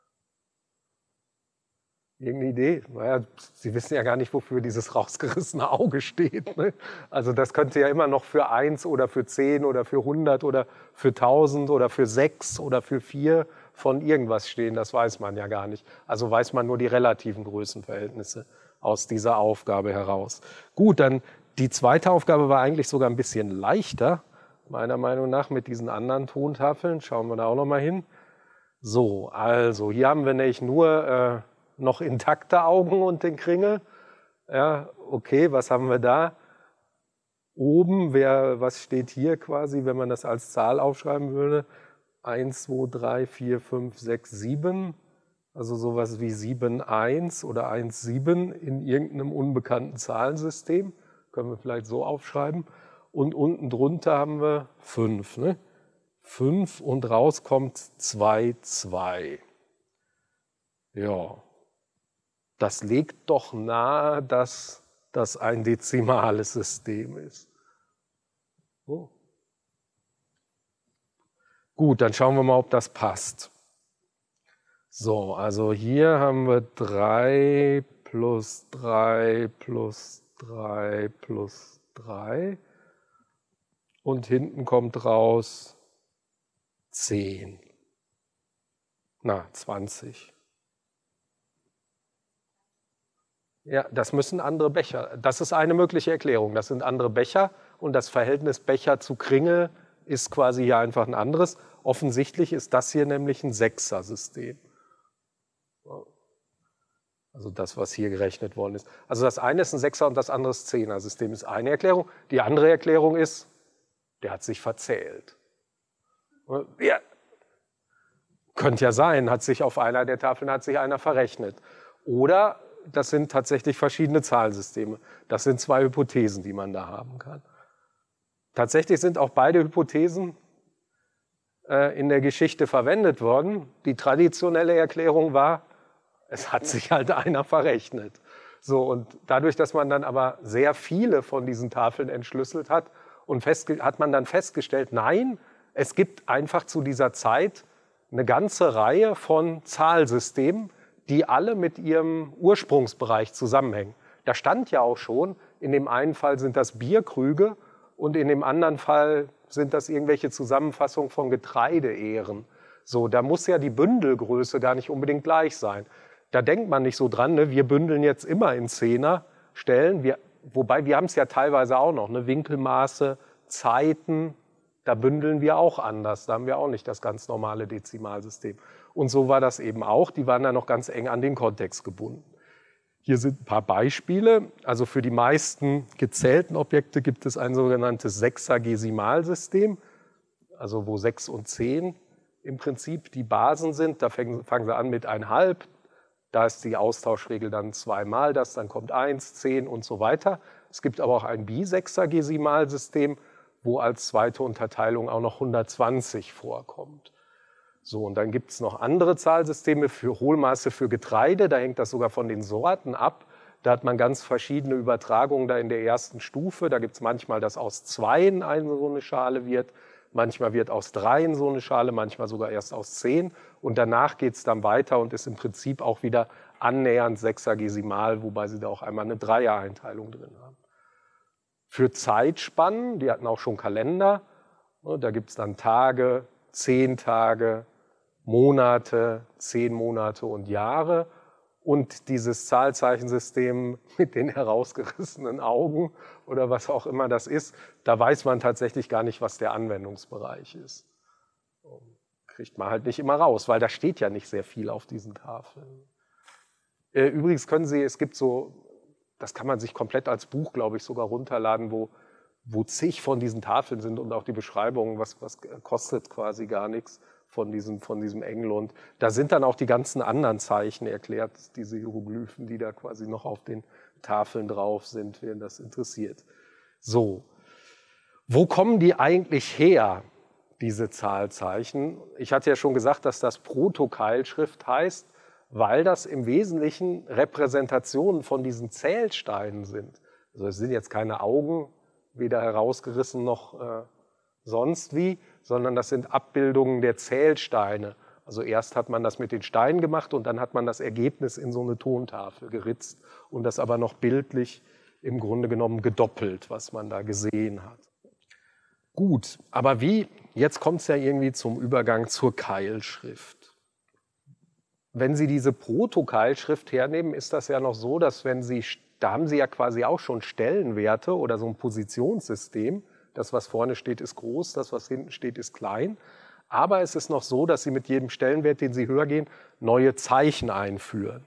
Speaker 1: Irgendeine Idee? Naja, Sie wissen ja gar nicht, wofür dieses rausgerissene Auge steht. Ne? Also das könnte ja immer noch für 1 oder für 10 oder für 100 oder für 1000 oder für 6 oder für 4 von irgendwas stehen. Das weiß man ja gar nicht. Also weiß man nur die relativen Größenverhältnisse aus dieser Aufgabe heraus. Gut, dann die zweite Aufgabe war eigentlich sogar ein bisschen leichter, meiner Meinung nach, mit diesen anderen Tontafeln. Schauen wir da auch noch mal hin. So, also hier haben wir nämlich nur noch intakte Augen und den Kringel. Ja, okay, was haben wir da? Oben, was steht hier quasi, wenn man das als Zahl aufschreiben würde? 1, 2, 3, 4, 5, 6, 7. Also sowas wie 7, 1 oder 1, 7 in irgendeinem unbekannten Zahlensystem. Können wir vielleicht so aufschreiben. Und unten drunter haben wir 5. Ne? 5 und raus kommt 2, 2. Ja. Das legt doch nahe, dass das ein dezimales System ist. So. Gut, dann schauen wir mal, ob das passt. So, also hier haben wir 3 plus 3 plus 3 plus 3 und hinten kommt raus 10. Na, 20. Ja, das müssen andere Becher. Das ist eine mögliche Erklärung. Das sind andere Becher und das Verhältnis Becher zu Kringel ist quasi hier einfach ein anderes. Offensichtlich ist das hier nämlich ein Sechser-System. Also das, was hier gerechnet worden ist. Also das eine ist ein Sechser- und das andere ist Zehner-System, ist eine Erklärung. Die andere Erklärung ist, der hat sich verzählt. Ja, könnte ja sein, hat sich auf einer der Tafeln hat sich einer verrechnet. Oder das sind tatsächlich verschiedene Zahlsysteme. Das sind zwei Hypothesen, die man da haben kann. Tatsächlich sind auch beide Hypothesen in der Geschichte verwendet worden. Die traditionelle Erklärung war, es hat sich halt einer verrechnet. So, und dadurch, dass man dann aber sehr viele von diesen Tafeln entschlüsselt hat, hat man dann festgestellt, nein, es gibt einfach zu dieser Zeit eine ganze Reihe von Zahlsystemen, die alle mit ihrem Ursprungsbereich zusammenhängen. Da stand ja auch schon, in dem einen Fall sind das Bierkrüge und in dem anderen Fall sind das irgendwelche Zusammenfassungen von Getreideähren. So, da muss ja die Bündelgröße gar nicht unbedingt gleich sein. Da denkt man nicht so dran, ne? Wir bündeln jetzt immer in Zehnerstellen, wobei wir haben es ja teilweise auch noch, ne? Winkelmaße, Zeiten, da bündeln wir auch anders. Da haben wir auch nicht das ganz normale Dezimalsystem. Und so war das eben auch. Die waren da noch ganz eng an den Kontext gebunden. Hier sind ein paar Beispiele. Also für die meisten gezählten Objekte gibt es ein sogenanntes Sechsagesimalsystem, also wo 6 und 10 im Prinzip die Basen sind. Da fangen sie an mit 1,5. Da ist die Austauschregel dann zweimal das, dann kommt 1, 10 und so weiter. Es gibt aber auch ein Bisexagesimalsystem, wo als zweite Unterteilung auch noch 120 vorkommt. So, und dann gibt es noch andere Zahlsysteme für Hohlmaße für Getreide, da hängt das sogar von den Sorten ab. Da hat man ganz verschiedene Übertragungen da in der ersten Stufe. Da gibt es manchmal, dass aus Zweien eine so eine Schale wird, Manchmal wird aus 3 so eine Schale, manchmal sogar erst aus 10. Und danach geht es dann weiter und ist im Prinzip auch wieder annähernd sechsagesimal, wobei Sie da auch einmal eine Dreier-Einteilung drin haben. Für Zeitspannen, die hatten auch schon Kalender, da gibt es dann Tage, 10 Tage, Monate, 10 Monate und Jahre. Und dieses Zahlzeichensystem mit den herausgerissenen Augen oder was auch immer das ist, da weiß man tatsächlich gar nicht, was der Anwendungsbereich ist. Kriegt man halt nicht immer raus, weil da steht ja nicht sehr viel auf diesen Tafeln. Übrigens können Sie, es gibt so, das kann man sich komplett als Buch, glaube ich, sogar runterladen, wo zig von diesen Tafeln sind und auch die Beschreibungen, was kostet quasi gar nichts von diesem Engel. Und da sind dann auch die ganzen anderen Zeichen erklärt, diese Hieroglyphen, die da quasi noch auf den Tafeln drauf sind, wen das interessiert. So, wo kommen die eigentlich her, diese Zahlzeichen? Ich hatte ja schon gesagt, dass das Proto-Keilschrift heißt, weil das im Wesentlichen Repräsentationen von diesen Zählsteinen sind. Also es sind jetzt keine Augen, weder herausgerissen noch sonst wie, sondern das sind Abbildungen der Zählsteine. Also erst hat man das mit den Steinen gemacht und dann hat man das Ergebnis in so eine Tontafel geritzt und das aber noch bildlich im Grunde genommen gedoppelt, was man da gesehen hat. Gut, aber wie? Jetzt kommt es ja irgendwie zum Übergang zur Keilschrift. Wenn Sie diese Proto-Keilschrift hernehmen, ist das ja noch so, dass da haben Sie ja quasi auch schon Stellenwerte oder so ein Positionssystem. Das, was vorne steht, ist groß, das, was hinten steht, ist klein. Aber es ist noch so, dass Sie mit jedem Stellenwert, den Sie höher gehen, neue Zeichen einführen.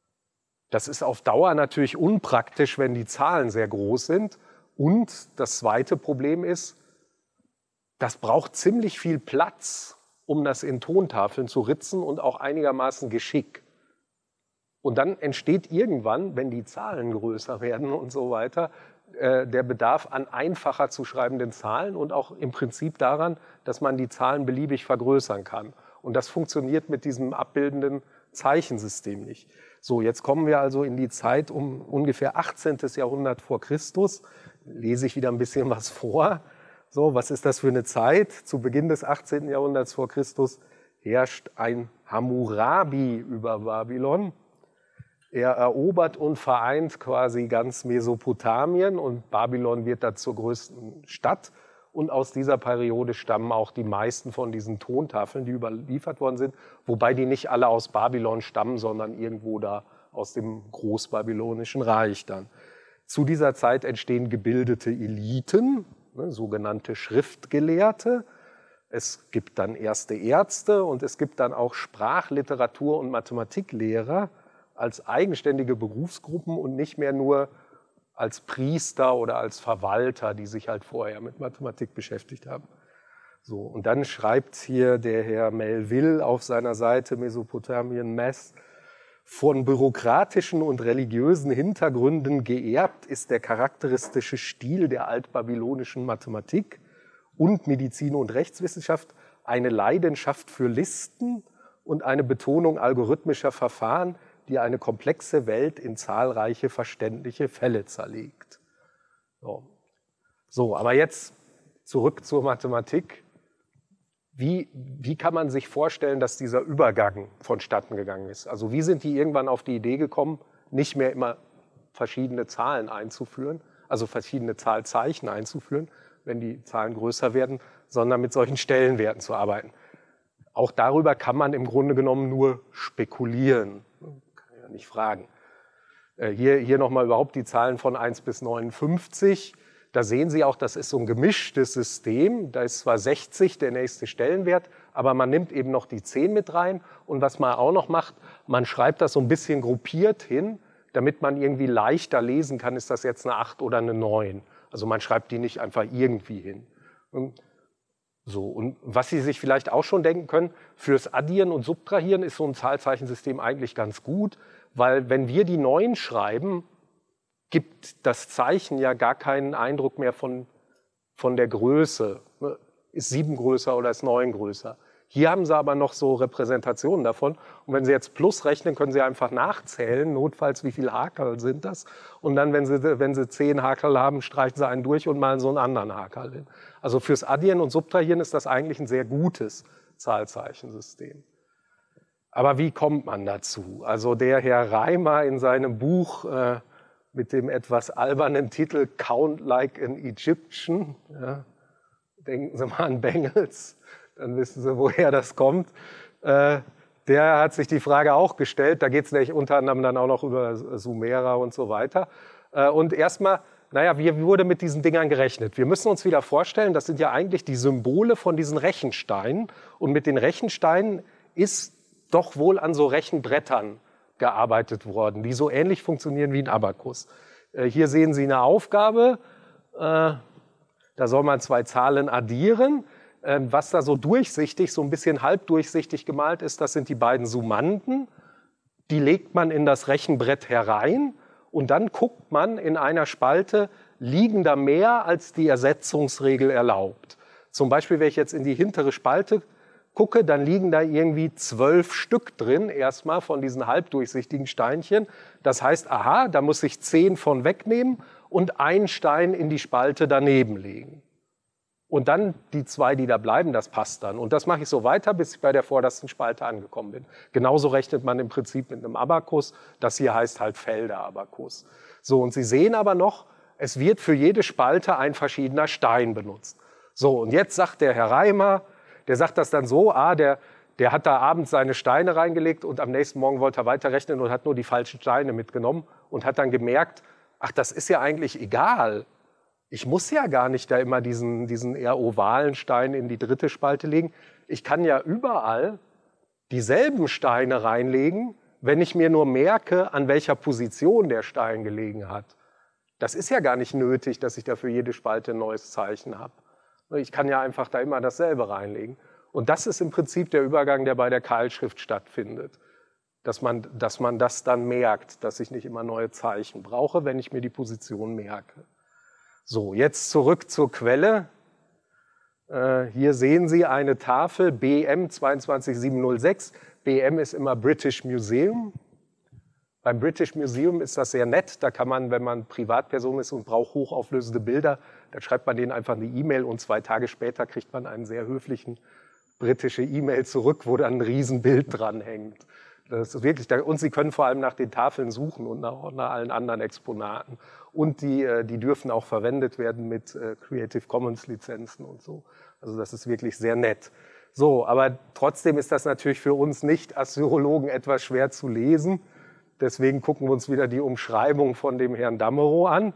Speaker 1: Das ist auf Dauer natürlich unpraktisch, wenn die Zahlen sehr groß sind. Und das zweite Problem ist, das braucht ziemlich viel Platz, um das in Tontafeln zu ritzen und auch einigermaßen Geschick. Und dann entsteht irgendwann, wenn die Zahlen größer werden und so weiter, der Bedarf an einfacher zu schreibenden Zahlen und auch im Prinzip daran, dass man die Zahlen beliebig vergrößern kann. Und das funktioniert mit diesem abbildenden Zeichensystem nicht. So, jetzt kommen wir also in die Zeit um ungefähr 18. Jahrhundert vor Christus. Lese ich wieder ein bisschen was vor. So, was ist das für eine Zeit? Zu Beginn des 18. Jahrhunderts vor Christus herrscht ein Hammurabi über Babylon. Er erobert und vereint quasi ganz Mesopotamien und Babylon wird da zur größten Stadt. Und aus dieser Periode stammen auch die meisten von diesen Tontafeln, die überliefert worden sind, wobei die nicht alle aus Babylon stammen, sondern irgendwo da aus dem Großbabylonischen Reich dann. Zu dieser Zeit entstehen gebildete Eliten, sogenannte Schriftgelehrte. Es gibt dann erste Ärzte und es gibt dann auch Sprach-, Literatur- und Mathematiklehrer als eigenständige Berufsgruppen und nicht mehr nur als Priester oder als Verwalter, die sich halt vorher mit Mathematik beschäftigt haben. So, und dann schreibt hier der Herr Melville auf seiner Seite Mesopotamian Math: Von bürokratischen und religiösen Hintergründen geerbt ist der charakteristische Stil der altbabylonischen Mathematik und Medizin- und Rechtswissenschaft eine Leidenschaft für Listen und eine Betonung algorithmischer Verfahren, die eine komplexe Welt in zahlreiche verständliche Fälle zerlegt. So, aber jetzt zurück zur Mathematik. Wie kann man sich vorstellen, dass dieser Übergang vonstatten gegangen ist? Also wie sind die irgendwann auf die Idee gekommen, nicht mehr immer verschiedene Zahlen einzuführen, also verschiedene Zahlzeichen einzuführen, wenn die Zahlen größer werden, sondern mit solchen Stellenwerten zu arbeiten? Auch darüber kann man im Grunde genommen nur spekulieren. Kann ja nicht fragen. Hier nochmal überhaupt die Zahlen von 1 bis 59. Da sehen Sie auch, das ist so ein gemischtes System. Da ist zwar 60 der nächste Stellenwert, aber man nimmt eben noch die 10 mit rein. Und was man auch noch macht, man schreibt das so ein bisschen gruppiert hin, damit man irgendwie leichter lesen kann, ist das jetzt eine 8 oder eine 9. Also man schreibt die nicht einfach irgendwie hin. So, und was Sie sich vielleicht auch schon denken können, fürs Addieren und Subtrahieren ist so ein Zahlzeichensystem eigentlich ganz gut, weil wenn wir die 9 schreiben, gibt das Zeichen ja gar keinen Eindruck mehr von der Größe. Ist 7 größer oder ist 9 größer? Hier haben Sie aber noch so Repräsentationen davon. Und wenn Sie jetzt Plus rechnen, können Sie einfach nachzählen, notfalls wie viele Hakerl sind das. Und dann, wenn Sie 10 Hakerl haben, streichen Sie einen durch und malen so einen anderen Hakerl hin. Also fürs Addieren und Subtrahieren ist das eigentlich ein sehr gutes Zahlzeichensystem. Aber wie kommt man dazu? Also der Herr Reimer in seinem Buch mit dem etwas albernen Titel Count Like an Egyptian, ja, denken Sie mal an Bengels, dann wissen Sie, woher das kommt. Der hat sich die Frage auch gestellt. Da geht es nämlich unter anderem dann auch noch über Sumerer und so weiter. Und erstmal, naja, wie wurde mit diesen Dingern gerechnet? Wir müssen uns wieder vorstellen, das sind ja eigentlich die Symbole von diesen Rechensteinen. Und mit den Rechensteinen ist doch wohl an so Rechenbrettern gearbeitet worden, die so ähnlich funktionieren wie ein Abakus. Hier sehen Sie eine Aufgabe. Da soll man 2 Zahlen addieren. Was da so durchsichtig, so ein bisschen halbdurchsichtig gemalt ist, das sind die beiden Summanden. Die legt man in das Rechenbrett herein und dann guckt man in einer Spalte, liegen da mehr, als die Ersetzungsregel erlaubt. Zum Beispiel, wenn ich jetzt in die hintere Spalte gucke, dann liegen da irgendwie 12 Stück drin, erstmal von diesen halbdurchsichtigen Steinchen. Das heißt, aha, da muss ich 10 von wegnehmen und einen Stein in die Spalte daneben legen. Und dann die 2, die da bleiben, das passt dann. Und das mache ich so weiter, bis ich bei der vordersten Spalte angekommen bin. Genauso rechnet man im Prinzip mit einem Abakus. Das hier heißt halt Felder-Abakus. So, und Sie sehen aber noch, es wird für jede Spalte ein verschiedener Stein benutzt. So, und jetzt sagt der Herr Reimer, der sagt das dann so, der hat da abends seine Steine reingelegt und am nächsten Morgen wollte er weiterrechnen und hat nur die falschen Steine mitgenommen und hat dann gemerkt, ach, das ist ja eigentlich egal. Ich muss ja gar nicht da immer diesen eher ovalen Stein in die dritte Spalte legen. Ich kann ja überall dieselben Steine reinlegen, wenn ich mir nur merke, an welcher Position der Stein gelegen hat. Das ist ja gar nicht nötig, dass ich da für jede Spalte ein neues Zeichen habe. Ich kann ja einfach da immer dasselbe reinlegen. Und das ist im Prinzip der Übergang, der bei der Keilschrift stattfindet. Dass man das dann merkt, dass ich nicht immer neue Zeichen brauche, wenn ich mir die Position merke. So, jetzt zurück zur Quelle. Hier sehen Sie eine Tafel BM 22706. BM ist immer British Museum. Beim British Museum ist das sehr nett. Da kann man, wenn man Privatperson ist und braucht hochauflösende Bilder, dann schreibt man denen einfach eine E-Mail und 2 Tage später kriegt man einen sehr höflichen britische E-Mail zurück, wo dann ein Riesenbild dran hängt. Das ist wirklich, und Sie können vor allem nach den Tafeln suchen und nach allen anderen Exponaten. Und die dürfen auch verwendet werden mit Creative Commons Lizenzen und so. Also das ist wirklich sehr nett. So, aber trotzdem ist das natürlich für uns Nicht-Assyriologen etwas schwer zu lesen. Deswegen gucken wir uns wieder die Umschreibung von dem Herrn Damerow an.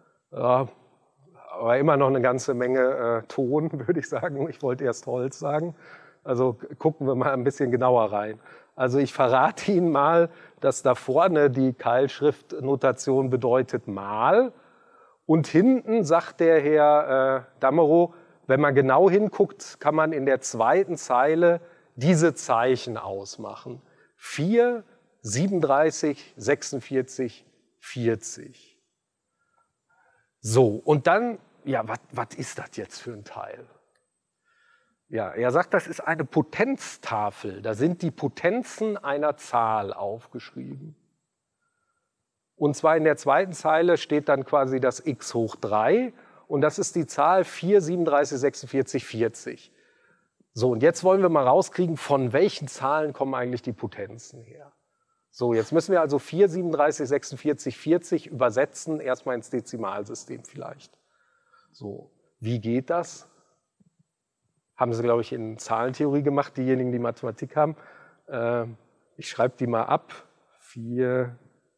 Speaker 1: Aber immer noch eine ganze Menge Ton, würde ich sagen. Ich wollte erst Holz sagen. Also gucken wir mal ein bisschen genauer rein. Also ich verrate Ihnen mal, dass da vorne die Keilschriftnotation bedeutet mal. Und hinten sagt der Herr Damerow, wenn man genau hinguckt, kann man in der zweiten Zeile diese Zeichen ausmachen. 4, 37, 46, 40. So, und dann, ja, was ist das jetzt für ein Teil? Ja, er sagt, das ist eine Potenztafel. Da sind die Potenzen einer Zahl aufgeschrieben. Und zwar in der zweiten Zeile steht dann quasi das x hoch 3 und das ist die Zahl 4, 37, 46, 40. So, und jetzt wollen wir mal rauskriegen, von welchen Zahlen kommen eigentlich die Potenzen her. So, jetzt müssen wir also 4, 37, 46, 40 übersetzen, erstmal ins Dezimalsystem vielleicht. So, wie geht das? Haben Sie, glaube ich, in Zahlentheorie gemacht, diejenigen, die Mathematik haben. Ich schreibe die mal ab. 4,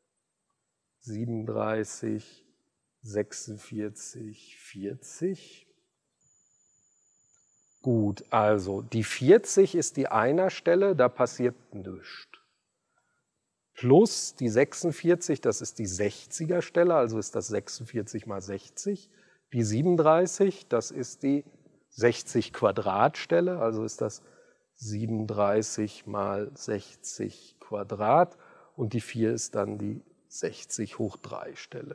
Speaker 1: 37, 46, 40. Gut, also die 40 ist die Einerstelle, da passiert nichts. Plus die 46, das ist die 60er Stelle, also ist das 46 mal 60. Die 37, das ist die 60 Quadratstelle, also ist das 37 mal 60 Quadrat und die 4 ist dann die 60 hoch 3 Stelle.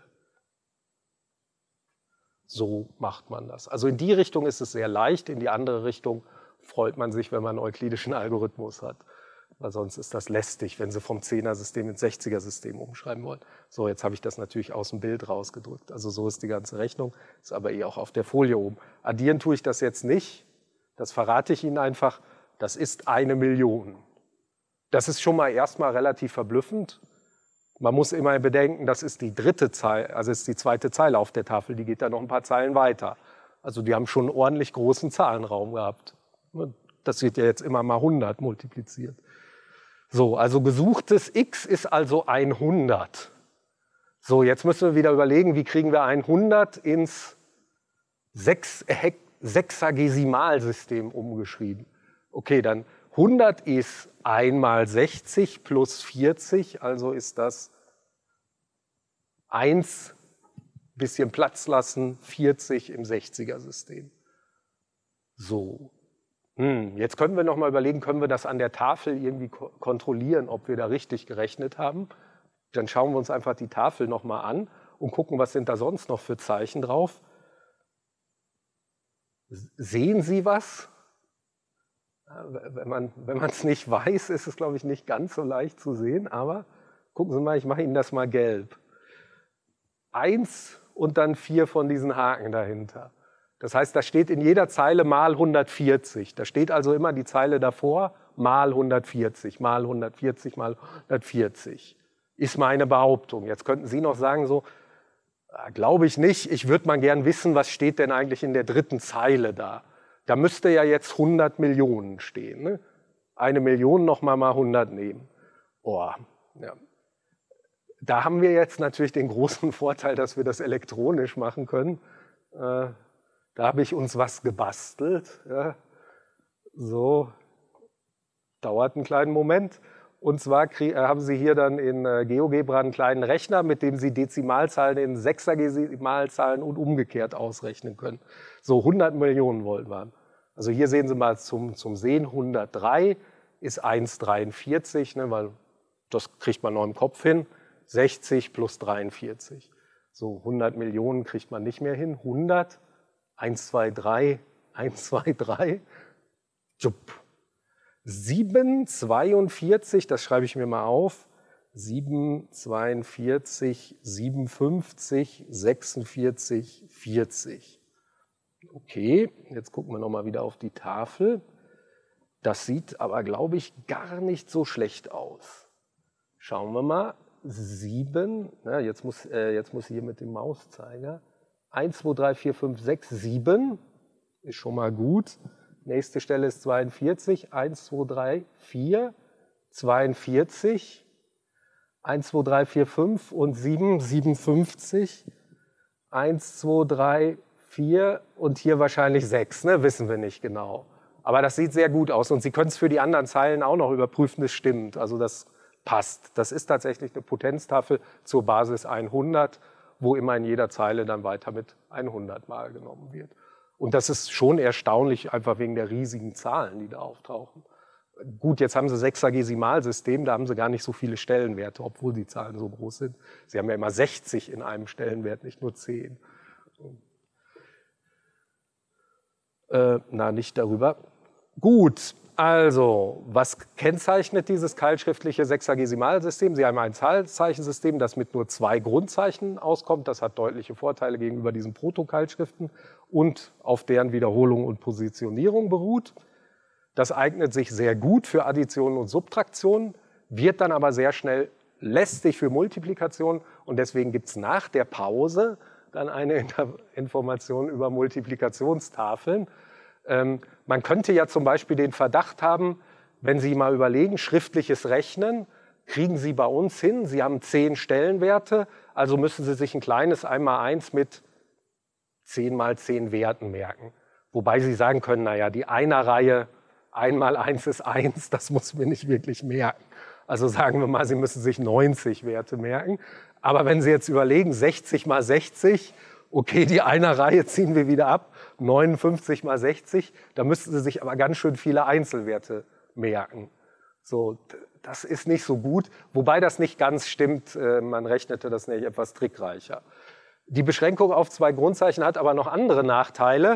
Speaker 1: So macht man das. Also in die Richtung ist es sehr leicht, in die andere Richtung freut man sich, wenn man einen euklidischen Algorithmus hat. Weil sonst ist das lästig, wenn Sie vom 10er-System ins 60er-System umschreiben wollen. So, jetzt habe ich das natürlich aus dem Bild rausgedrückt. Also so ist die ganze Rechnung, ist aber auch auf der Folie oben. Addieren tue ich das jetzt nicht, das verrate ich Ihnen einfach, das ist 1 Million. Das ist schon mal erstmal relativ verblüffend. Man muss immer bedenken, das ist die dritte Zeile, also ist die zweite Zeile auf der Tafel, die geht da noch ein paar Zeilen weiter. Also die haben schon einen ordentlich großen Zahlenraum gehabt. Das wird ja jetzt immer mal 100 multipliziert. So, also gesuchtes x ist also 100. So, jetzt müssen wir wieder überlegen, wie kriegen wir 100 ins Sechsagesimalsystem umgeschrieben. Okay, dann 100 ist 1 mal 60 plus 40, also ist das 1, bisschen Platz lassen, 40 im 60er-System. So. Jetzt können wir noch mal überlegen, können wir das an der Tafel irgendwie kontrollieren, ob wir da richtig gerechnet haben. Dann schauen wir uns einfach die Tafel noch mal an und gucken, was sind da sonst noch für Zeichen drauf. Sehen Sie was? Wenn man es nicht weiß, ist es, glaube ich, nicht ganz so leicht zu sehen. Aber gucken Sie mal, ich mache Ihnen das mal gelb. 1 und dann 4 von diesen Haken dahinter. Das heißt, da steht in jeder Zeile mal 140. Da steht also immer die Zeile davor, mal 140, mal 140, mal 140. Ist meine Behauptung. Jetzt könnten Sie noch sagen, so, glaube ich nicht, ich würde mal gern wissen, was steht denn eigentlich in der dritten Zeile da. Da müsste ja jetzt 100 Millionen stehen. Ne? 1 Million nochmal mal 100 nehmen. Oh, ja. Da haben wir jetzt natürlich den großen Vorteil, dass wir das elektronisch machen können. Da habe ich uns was gebastelt. Ja. So, dauert einen kleinen Moment. Und zwar haben Sie hier dann in GeoGebra einen kleinen Rechner, mit dem Sie Dezimalzahlen in Sechserdezimalzahlen und umgekehrt ausrechnen können. So, 100 Millionen wollten wir. Also hier sehen Sie mal zum Sehen, 103 ist 1,43, ne, weil das kriegt man noch im Kopf hin. 60 plus 43. So, 100 Millionen kriegt man nicht mehr hin. 100 1, 2, 3, 1, 2, 3. 7, 42, das schreibe ich mir mal auf. 7, 42, 57, 46, 40. Okay, jetzt gucken wir nochmal wieder auf die Tafel. Das sieht aber, glaube ich, gar nicht so schlecht aus. Schauen wir mal. 7, ja, jetzt muss hier mit dem Mauszeiger. 1, 2, 3, 4, 5, 6, 7 ist schon mal gut. Nächste Stelle ist 42. 1, 2, 3, 4, 42. 1, 2, 3, 4, 5 und 7, 57. 1, 2, 3, 4 und hier wahrscheinlich 6, ne? Wissen wir nicht genau. Aber das sieht sehr gut aus und Sie können es für die anderen Zeilen auch noch überprüfen, das stimmt. Also das passt. Das ist tatsächlich eine Potenztafel zur Basis 100, wo immer in jeder Zeile dann weiter mit 100 mal genommen wird. Und das ist schon erstaunlich, einfach wegen der riesigen Zahlen, die da auftauchen. Gut, jetzt haben Sie Sechsagesimalsystem, da haben Sie gar nicht so viele Stellenwerte, obwohl die Zahlen so groß sind. Sie haben ja immer 60 in einem Stellenwert, nicht nur 10. Nicht darüber. Gut, also, was kennzeichnet dieses keilschriftliche Sechsagesimalsystem? Sie haben ein Zahlzeichensystem, das mit nur 2 Grundzeichen auskommt. Das hat deutliche Vorteile gegenüber diesen Protokeilschriften und auf deren Wiederholung und Positionierung beruht. Das eignet sich sehr gut für Addition und Subtraktion, wird dann aber sehr schnell lästig für Multiplikation und deswegen gibt es nach der Pause dann eine Information über Multiplikationstafeln. Man könnte ja zum Beispiel den Verdacht haben, wenn Sie mal überlegen, schriftliches Rechnen kriegen Sie bei uns hin. Sie haben 10 Stellenwerte, also müssen Sie sich ein kleines 1×1 mit 10 mal 10 Werten merken. Wobei Sie sagen können, naja, die Einerreihe 1×1 ist 1, das muss mir nicht wirklich merken. Also sagen wir mal, Sie müssen sich 90 Werte merken. Aber wenn Sie jetzt überlegen, 60 mal 60, okay, die Einerreihe ziehen wir wieder ab, 59 mal 60, da müssten Sie sich aber ganz schön viele Einzelwerte merken. So, das ist nicht so gut, wobei das nicht ganz stimmt, man rechnete das nämlich etwas trickreicher. Die Beschränkung auf 2 Grundzeichen hat aber noch andere Nachteile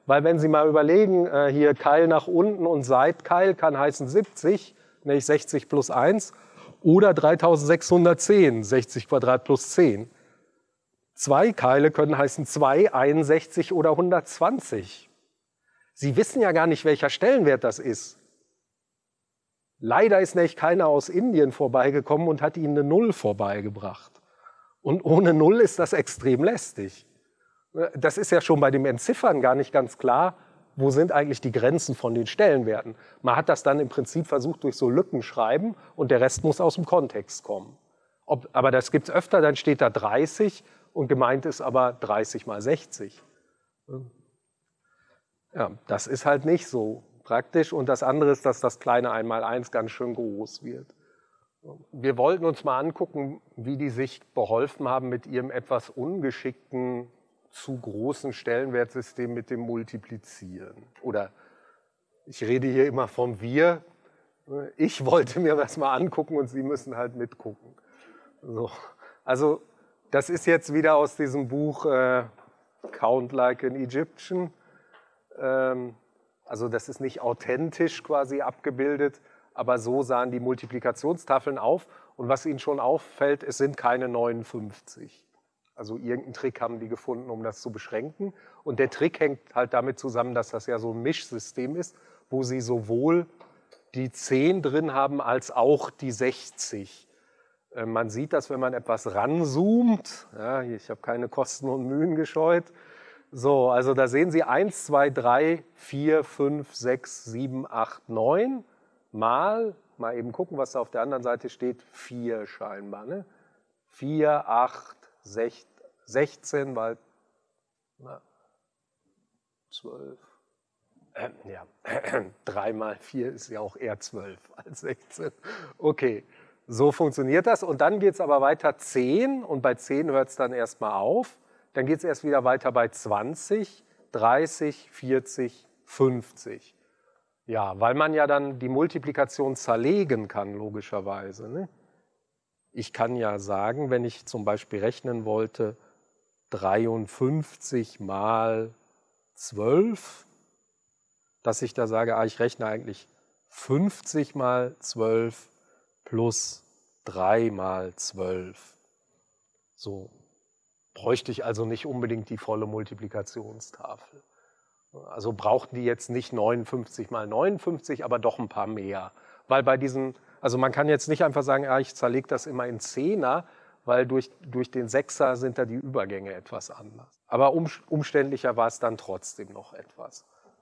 Speaker 1: Weil wenn Sie mal überlegen, hier Keil nach unten und Seitkeil kann heißen 70, nämlich 60 plus 1, oder 3610, 60 Quadrat plus 10. Zwei Keile können heißen 2, 61 oder 120. Sie wissen ja gar nicht, welcher Stellenwert das ist. Leider ist nämlich keiner aus Indien vorbeigekommen und hat Ihnen eine Null vorbeigebracht. Und ohne Null ist das extrem lästig. Das ist ja schon bei dem Entziffern gar nicht ganz klar, wo sind eigentlich die Grenzen von den Stellenwerten. Man hat das dann im Prinzip versucht durch so Lücken schreiben und der Rest muss aus dem Kontext kommen. Aber das gibt es öfter, dann steht da 30 und gemeint ist aber 30 mal 60. Ja, das ist halt nicht so praktisch. Und das andere ist, dass das kleine 1×1 ganz schön groß wird. Wir wollten uns mal angucken, wie die sich beholfen haben mit ihrem etwas ungeschickten, zu großen Stellenwertsystem mit dem Multiplizieren. Oder ich rede hier immer vom Wir. Ich wollte mir das mal angucken und Sie müssen halt mitgucken. So. Also das ist jetzt wieder aus diesem Buch Count Like an Egyptian. Also das ist nicht authentisch quasi abgebildet, aber so sahen die Multiplikationstafeln auf. Und was Ihnen schon auffällt, es sind keine 59. Also irgendeinen Trick haben die gefunden, um das zu beschränken. Und der Trick hängt halt damit zusammen, dass das ja so ein Mischsystem ist, wo Sie sowohl die 10 drin haben, als auch die 60. Man sieht das, wenn man etwas ranzoomt. Ja, ich habe keine Kosten und Mühen gescheut. So, also da sehen Sie 1, 2, 3, 4, 5, 6, 7, 8, 9 mal eben gucken, was da auf der anderen Seite steht, 4 scheinbar. Ne? 4, 8, 16 mal 12. Ja, 3 mal 4 ist ja auch eher 12 als 16. Okay, so funktioniert das. Und dann geht es aber weiter 10 und bei 10 hört es dann erstmal auf. Dann geht es erst wieder weiter bei 20, 30, 40, 50. Ja, weil man ja dann die Multiplikation zerlegen kann, logischerweise. Ne? Ich kann ja sagen, wenn ich zum Beispiel rechnen wollte, 53 mal 12, dass ich da sage, ich rechne eigentlich 50 mal 12 plus 3 mal 12. So bräuchte ich also nicht unbedingt die volle Multiplikationstafel. Also brauchten die jetzt nicht 59 mal 59, aber doch ein paar mehr. Weil bei diesen, also man kann jetzt nicht einfach sagen, ich zerlege das immer in Zehner, weil durch den Sechser sind da die Übergänge etwas anders. Aber umständlicher war es dann trotzdem noch etwas.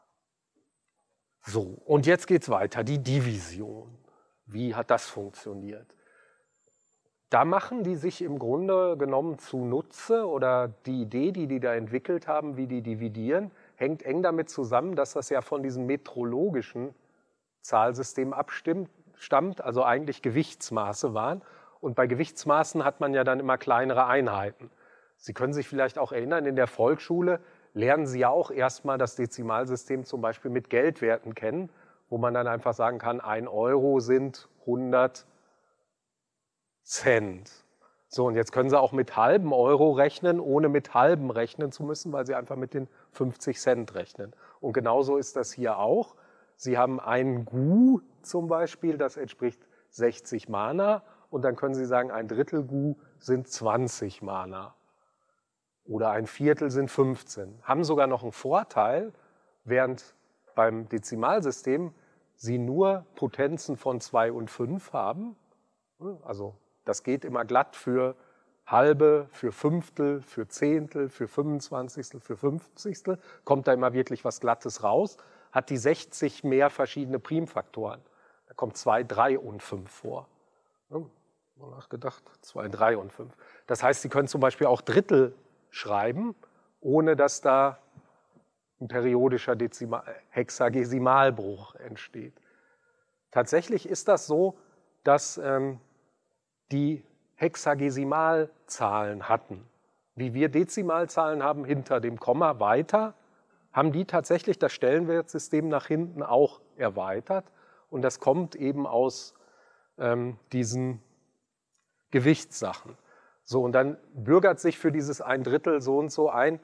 Speaker 1: So, und jetzt geht es weiter, die Division. Wie hat das funktioniert? Da machen die sich im Grunde genommen zunutze, oder die Idee, die die da entwickelt haben, wie die dividieren, hängt eng damit zusammen, dass das ja von diesem metrologischen Zahlsystem abstammt, also eigentlich Gewichtsmaße waren. Und bei Gewichtsmaßen hat man ja dann immer kleinere Einheiten. Sie können sich vielleicht auch erinnern, in der Volksschule lernen Sie ja auch erstmal das Dezimalsystem zum Beispiel mit Geldwerten kennen, wo man dann einfach sagen kann, 1 Euro sind 100 Cent. So, und jetzt können Sie auch mit halben Euro rechnen, ohne mit halben rechnen zu müssen, weil Sie einfach mit den 50 Cent rechnen. Und genauso ist das hier auch. Sie haben ein Gu zum Beispiel, das entspricht 60 Mana. Und dann können Sie sagen, ein Drittel Gu sind 20 Mana. Oder ein Viertel sind 15. Haben sogar noch einen Vorteil, während beim Dezimalsystem Sie nur Potenzen von 2 und 5 haben. Also das geht immer glatt für Halbe, für Fünftel, für Zehntel, für 25, für 50. Kommt da immer wirklich was Glattes raus. Hat die 60 mehr verschiedene Primfaktoren. Da kommt 2, 3 und 5 vor. Mal nachgedacht, 2, 3 und 5. Das heißt, Sie können zum Beispiel auch Drittel schreiben, ohne dass da ein periodischer Hexagesimalbruch entsteht. Tatsächlich ist das so, dass die Hexagesimalzahlen hatten. Wie wir Dezimalzahlen haben hinter dem Komma weiter, haben die tatsächlich das Stellenwertsystem nach hinten auch erweitert. Und das kommt eben aus diesen Gewichtssachen. So, und dann bürgert sich für dieses ein Drittel so und so ein,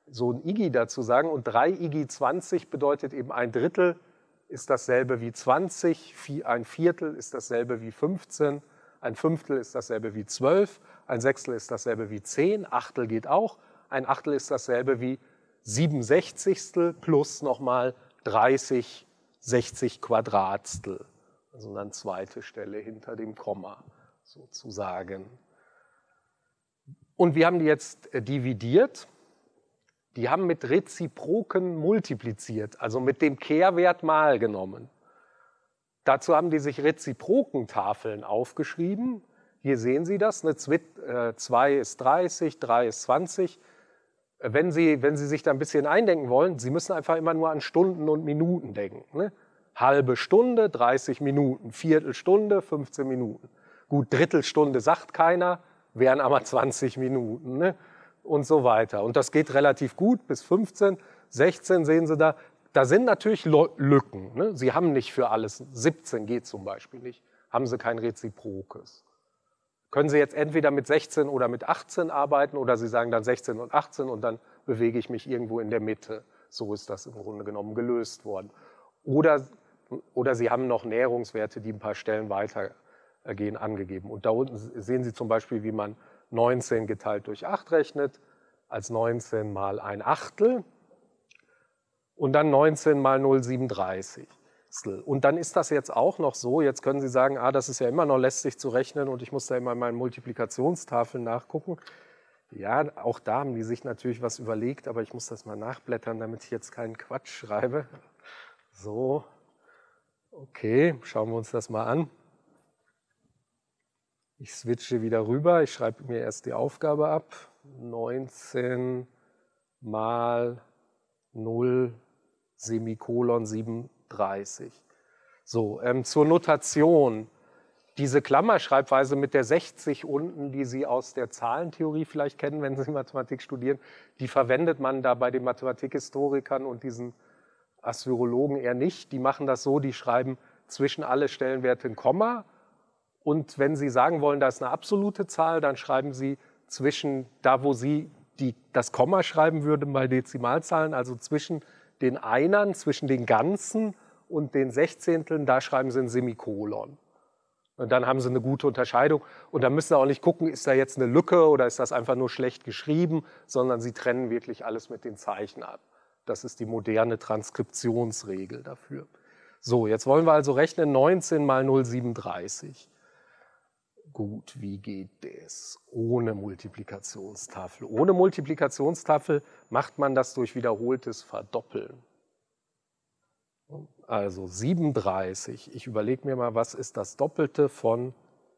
Speaker 1: so ein IGI dazu sagen. Und 3 IGI 20 bedeutet eben ein Drittel ist dasselbe wie 20, ein Viertel ist dasselbe wie 15, ein Fünftel ist dasselbe wie 12, ein Sechstel ist dasselbe wie 10, Achtel geht auch, ein Achtel ist dasselbe wie 7/60 plus nochmal 30 60 Quadratstel. Also dann zweite Stelle hinter dem Komma sozusagen. Und wir haben die jetzt dividiert. Die haben mit Reziproken multipliziert, also mit dem Kehrwert mal genommen. Dazu haben die sich Reziprokentafeln aufgeschrieben. Hier sehen Sie das, 2 ist 30, 3 ist 20. Wenn Sie sich da ein bisschen eindenken wollen, Sie müssen einfach immer nur an Stunden und Minuten denken. Ne? Halbe Stunde, 30 Minuten, Viertelstunde, 15 Minuten. Gut, Drittelstunde sagt keiner, wären aber 20 Minuten. Ne? Und so weiter. Und das geht relativ gut bis 15, 16 sehen Sie da. Da sind natürlich Lücken. Ne? Sie haben nicht für alles, 17 geht zum Beispiel nicht, haben Sie kein Reziprokes. Können Sie jetzt entweder mit 16 oder mit 18 arbeiten oder Sie sagen dann 16 und 18 und dann bewege ich mich irgendwo in der Mitte. So ist das im Grunde genommen gelöst worden. Oder Sie haben noch Näherungswerte, die ein paar Stellen weitergehen, angegeben. Und da unten sehen Sie zum Beispiel, wie man 19 geteilt durch 8 rechnet, als 19 mal ein Achtel und dann 19 mal 0,37. Und dann ist das jetzt auch noch so, jetzt können Sie sagen, das ist ja immer noch lästig zu rechnen und ich muss da immer in meinen Multiplikationstafeln nachgucken. Ja, auch da haben die sich natürlich was überlegt, aber ich muss das mal nachblättern, damit ich jetzt keinen Quatsch schreibe. So, okay, schauen wir uns das mal an. Ich switche wieder rüber, ich schreibe mir erst die Aufgabe ab. 19 mal 0, Semikolon 37. So, zur Notation. Diese Klammerschreibweise mit der 60 unten, die Sie aus der Zahlentheorie vielleicht kennen, wenn Sie Mathematik studieren, die verwendet man da bei den Mathematikhistorikern und diesen Assyrologen eher nicht. Die machen das so, die schreiben zwischen alle Stellenwerte ein Komma. Und wenn Sie sagen wollen, da ist eine absolute Zahl, dann schreiben Sie zwischen da, wo Sie das Komma schreiben würden bei Dezimalzahlen, also zwischen den Einern, zwischen den Ganzen und den Sechzehnteln, da schreiben Sie ein Semikolon. Und dann haben Sie eine gute Unterscheidung. Und dann müssen Sie auch nicht gucken, ist da jetzt eine Lücke oder ist das einfach nur schlecht geschrieben, sondern Sie trennen wirklich alles mit den Zeichen ab. Das ist die moderne Transkriptionsregel dafür. So, jetzt wollen wir also rechnen 19 mal 0,37. Gut, wie geht das ohne Multiplikationstafel? Ohne Multiplikationstafel macht man das durch wiederholtes Verdoppeln. Also 37. Ich überlege mir mal, was ist das Doppelte von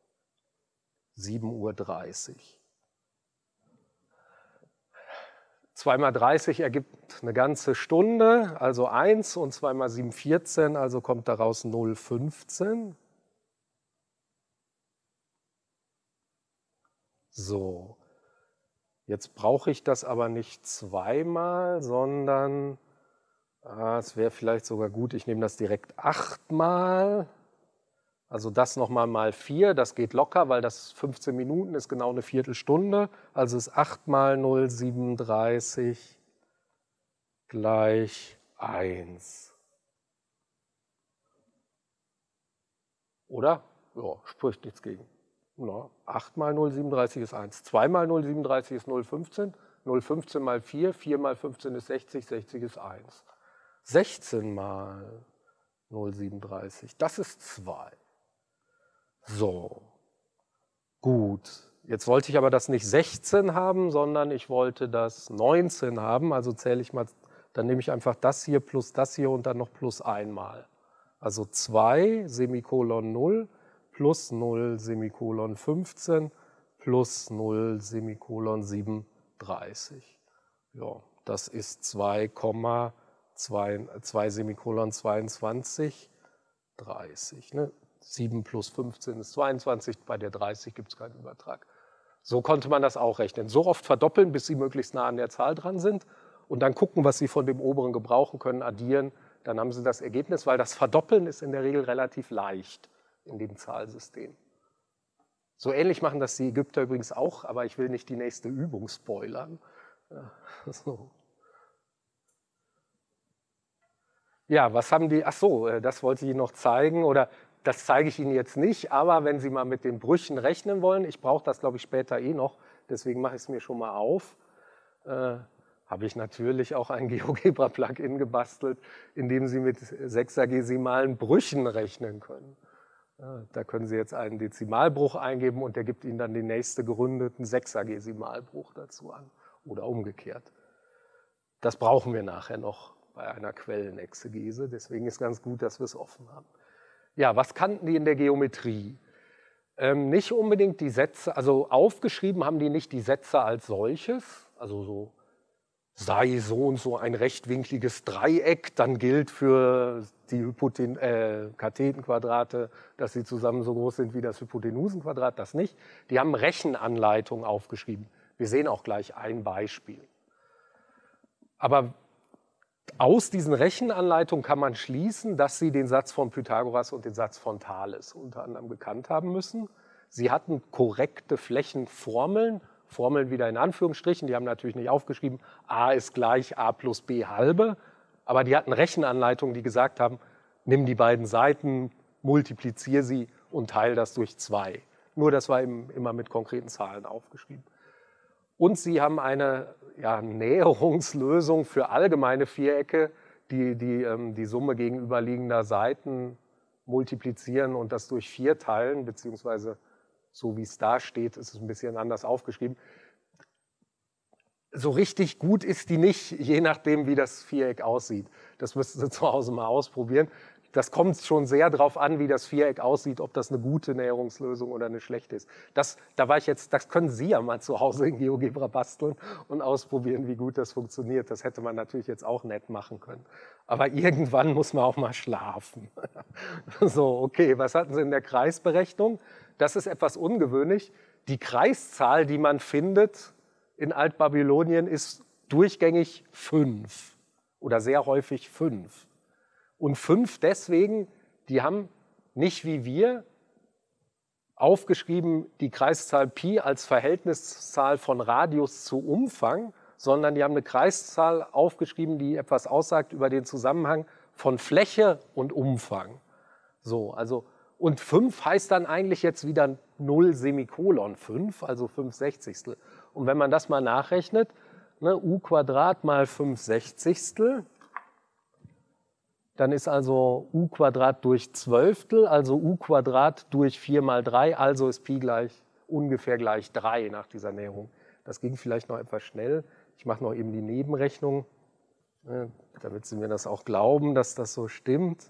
Speaker 1: 7:30 Uhr? 2 mal 30 ergibt eine ganze Stunde, also 1 und 2 mal 7, 14, also kommt daraus 0,15. So, jetzt brauche ich das aber nicht zweimal, sondern es wäre vielleicht sogar gut, ich nehme das direkt 8-mal. Also das nochmal mal 4, das geht locker, weil das 15 Minuten ist genau eine Viertelstunde. Also ist 8 mal 0,37 gleich 1. Oder? Ja, spricht nichts gegen. 8 mal 0,37 ist 1. 2 mal 0,37 ist 0,15. 0,15 mal 4, 4 mal 15 ist 60, 60 ist 1. 16 mal 0,37, das ist 2. So, gut. Jetzt wollte ich aber das nicht 16 haben, sondern ich wollte das 19 haben. Also zähle ich mal, dann nehme ich einfach das hier plus das hier und dann noch plus einmal. Also 2 Semikolon 0 plus 0 Semikolon 15 plus 0 Semikolon 37. Ja, das ist 2 Semikolon 22, 30. Ne? 7 plus 15 ist 22, bei der 30 gibt es keinen Übertrag. So konnte man das auch rechnen. So oft verdoppeln, bis Sie möglichst nah an der Zahl dran sind und dann gucken, was Sie von dem oberen gebrauchen können, addieren, dann haben Sie das Ergebnis, weil das Verdoppeln ist in der Regel relativ leicht in dem Zahlsystem. So ähnlich machen das die Ägypter übrigens auch, aber ich will nicht die nächste Übung spoilern. Ja, so. Ja, was haben die? Ach so, das wollte ich Ihnen noch zeigen oder das zeige ich Ihnen jetzt nicht, aber wenn Sie mal mit den Brüchen rechnen wollen, ich brauche das, glaube ich, später eh noch, deswegen mache ich es mir schon mal auf, habe ich natürlich auch ein GeoGebra-Plugin gebastelt, in dem Sie mit sechsaggesimalen Brüchen rechnen können. Ja, da können Sie jetzt einen Dezimalbruch eingeben und der gibt Ihnen dann den nächsten gerundeten Sechsagesimalbruch dazu an oder umgekehrt. Das brauchen wir nachher noch bei einer Quellenexegese, deswegen ist ganz gut, dass wir es offen haben. Ja, was kannten die in der Geometrie? Nicht unbedingt die Sätze, also aufgeschrieben haben die nicht die Sätze als solches, also so sei so und so ein rechtwinkliges Dreieck, dann gilt für die Kathetenquadrate, dass sie zusammen so groß sind wie das Hypotenusenquadrat, das nicht. Die haben Rechenanleitungen aufgeschrieben. Wir sehen auch gleich ein Beispiel. Aber aus diesen Rechenanleitungen kann man schließen, dass Sie den Satz von Pythagoras und den Satz von Thales unter anderem gekannt haben müssen. Sie hatten korrekte Flächenformeln, Formeln wieder in Anführungsstrichen, die haben natürlich nicht aufgeschrieben, a ist gleich a plus b halbe, aber die hatten Rechenanleitungen, die gesagt haben, nimm die beiden Seiten, multipliziere sie und teile das durch 2. Nur das war eben immer mit konkreten Zahlen aufgeschrieben. Und sie haben eine Näherungslösung für allgemeine Vierecke, die Summe gegenüberliegender Seiten multiplizieren und das durch 4 teilen, beziehungsweise so wie es da steht, ist es ein bisschen anders aufgeschrieben. So richtig gut ist die nicht, je nachdem, wie das Viereck aussieht. Das müssten Sie zu Hause mal ausprobieren. Das kommt schon sehr darauf an, wie das Viereck aussieht, ob das eine gute Näherungslösung oder eine schlechte ist. Das können Sie ja mal zu Hause in GeoGebra basteln und ausprobieren, wie gut das funktioniert. Das hätte man natürlich jetzt auch nett machen können. Aber irgendwann muss man auch mal schlafen. So, okay, was hatten Sie in der Kreisberechnung? Das ist etwas ungewöhnlich. Die Kreiszahl, die man findet in Altbabylonien, ist durchgängig 5 oder sehr häufig 5. Und 5 deswegen, die haben nicht wie wir aufgeschrieben die Kreiszahl Pi als Verhältniszahl von Radius zu Umfang, sondern die haben eine Kreiszahl aufgeschrieben, die etwas aussagt über den Zusammenhang von Fläche und Umfang. So, also, und 5 heißt dann eigentlich jetzt wieder 0 Semikolon 5, also 5 Sechzigstel. Und wenn man das mal nachrechnet, ne, u Quadrat mal 5 Sechzigstel, dann ist also u Quadrat durch Zwölftel, also u Quadrat durch 4 mal 3, also ist Pi ungefähr gleich 3 nach dieser Näherung. Das ging vielleicht noch etwas schnell. Ich mache noch eben die Nebenrechnung, damit Sie mir das auch glauben, dass das so stimmt.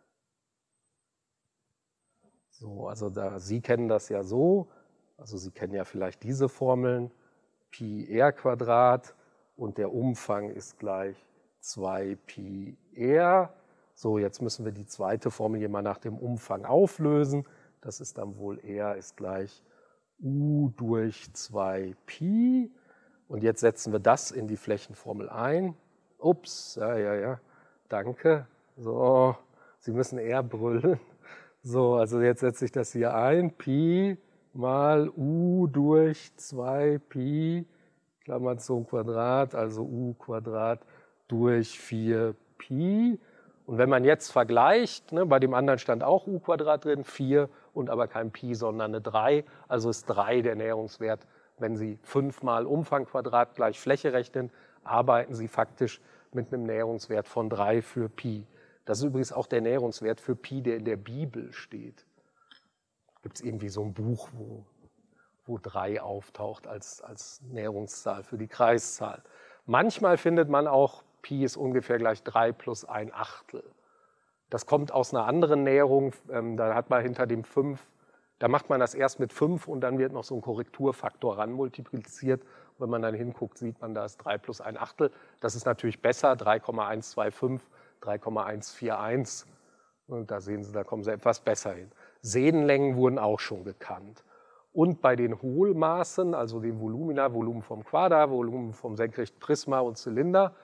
Speaker 1: So, also Sie kennen das ja so, also Sie kennen ja vielleicht diese Formeln, Pi r Quadrat und der Umfang ist gleich 2 Pi r. So, jetzt müssen wir die zweite Formel hier mal nach dem Umfang auflösen. Das ist dann wohl r ist gleich u durch 2 Pi. Und jetzt setzen wir das in die Flächenformel ein. Ups, ja, danke. So, Sie müssen r brüllen. So, also jetzt setze ich das hier ein. Pi mal u durch 2 Pi, Klammern zum Quadrat, also u Quadrat durch 4 Pi. Und wenn man jetzt vergleicht, ne, bei dem anderen stand auch u Quadrat drin, 4 und aber kein Pi, sondern eine 3, also ist 3 der Näherungswert. Wenn Sie 5 mal Umfang Quadrat gleich Fläche rechnen, arbeiten Sie faktisch mit einem Näherungswert von 3 für Pi. Das ist übrigens auch der Näherungswert für Pi, der in der Bibel steht. Gibt es irgendwie so ein Buch, wo 3 auftaucht als Näherungszahl für die Kreiszahl. Manchmal findet man auch, Pi ist ungefähr gleich 3 plus 1/8. Das kommt aus einer anderen Näherung, da hat man hinter dem 5, da macht man das erst mit 5 und dann wird noch so ein Korrekturfaktor ran multipliziert. Wenn man dann hinguckt, sieht man, da ist 3 plus 1/8. Das ist natürlich besser, 3,125, 3,141. Und da sehen Sie, da kommen Sie etwas besser hin. Sehenlängen wurden auch schon gekannt. Und bei den Hohlmaßen, also den Volumina, Volumen vom Quader, Volumen vom senkrechten Prisma und Zylinder,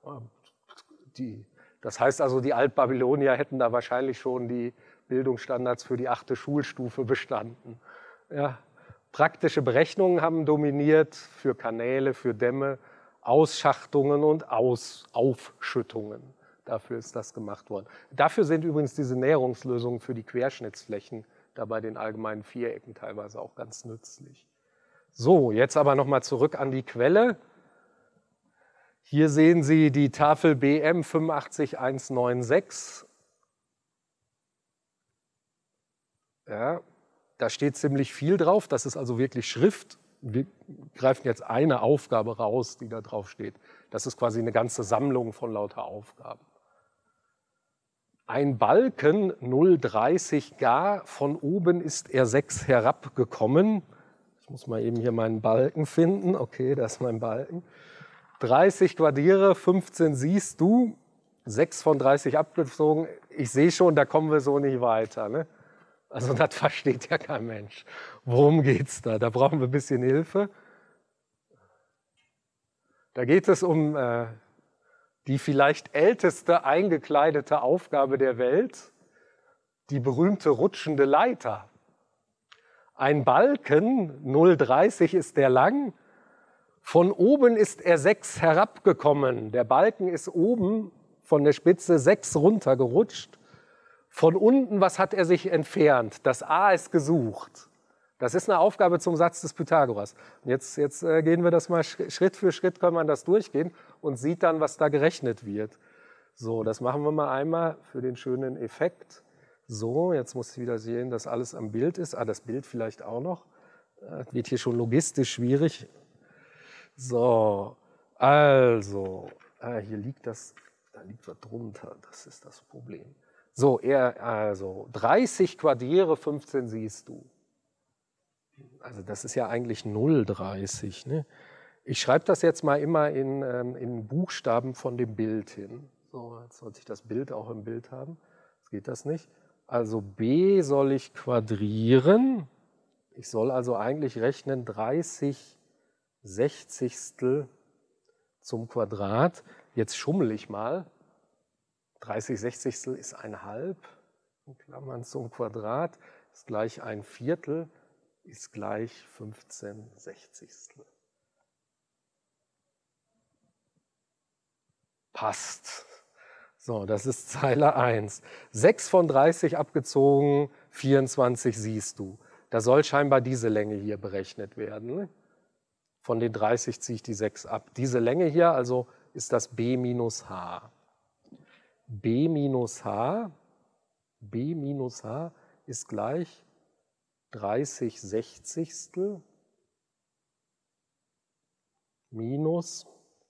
Speaker 1: das heißt also, die Altbabylonier hätten da wahrscheinlich schon die Bildungsstandards für die 8. Schulstufe bestanden. Ja, praktische Berechnungen haben dominiert für Kanäle, für Dämme, Ausschachtungen und Aufschüttungen. Dafür ist das gemacht worden. Dafür sind übrigens diese Näherungslösungen für die Querschnittsflächen da bei den allgemeinen Vierecken teilweise auch ganz nützlich. So, jetzt aber nochmal zurück an die Quelle. Hier sehen Sie die Tafel BM 85196. Ja, da steht ziemlich viel drauf, das ist also wirklich Schrift. Wir greifen jetzt eine Aufgabe raus, die da drauf steht. Das ist quasi eine ganze Sammlung von lauter Aufgaben. Ein Balken 0,30 Gar, von oben ist er 6 herabgekommen. Ich muss mal eben hier meinen Balken finden. Okay, da ist mein Balken. 30 quadriere, 15 siehst du, 6 von 30 abgezogen. Ich sehe schon, da kommen wir so nicht weiter. Ne? Also das versteht ja kein Mensch. Worum geht es da? Da brauchen wir ein bisschen Hilfe. Da geht es um die vielleicht älteste eingekleidete Aufgabe der Welt, die berühmte rutschende Leiter. Ein Balken, 0,30 ist der lang, von oben ist er 6 herabgekommen. Der Balken ist oben von der Spitze 6 runtergerutscht. Von unten, was hat er sich entfernt? Das A ist gesucht. Das ist eine Aufgabe zum Satz des Pythagoras. Und jetzt gehen wir das mal Schritt für Schritt, kann man das durchgehen und sieht dann, was da gerechnet wird. So, das machen wir mal einmal für den schönen Effekt. So, jetzt muss ich wieder sehen, dass alles am Bild ist. Das Bild vielleicht auch noch. Das wird hier schon logistisch schwierig. So, also, hier liegt das, da liegt was drunter, das ist das Problem. So, also 30 quadriere, 15 siehst du. Also das ist ja eigentlich 0,30. Ne? Ich schreibe das jetzt mal immer in Buchstaben von dem Bild hin. So, jetzt sollte ich das Bild auch im Bild haben. Jetzt geht das nicht. Also B soll ich quadrieren. Ich soll also eigentlich rechnen 30 Sechzigstel zum Quadrat. Jetzt schummel ich mal. 30 Sechzigstel ist 1/2. In Klammern zum Quadrat ist gleich 1/4. Ist gleich 15 Sechzigstel. Passt. So, das ist Zeile 1. 6 von 30 abgezogen, 24 siehst du. Da soll scheinbar diese Länge hier berechnet werden. Von den 30 ziehe ich die 6 ab. Diese Länge hier also ist das B minus H. B minus H ist gleich 30 Sechzigstel minus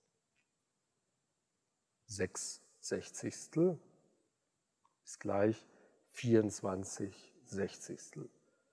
Speaker 1: 6 Sechzigstel ist gleich 24 Sechzigstel.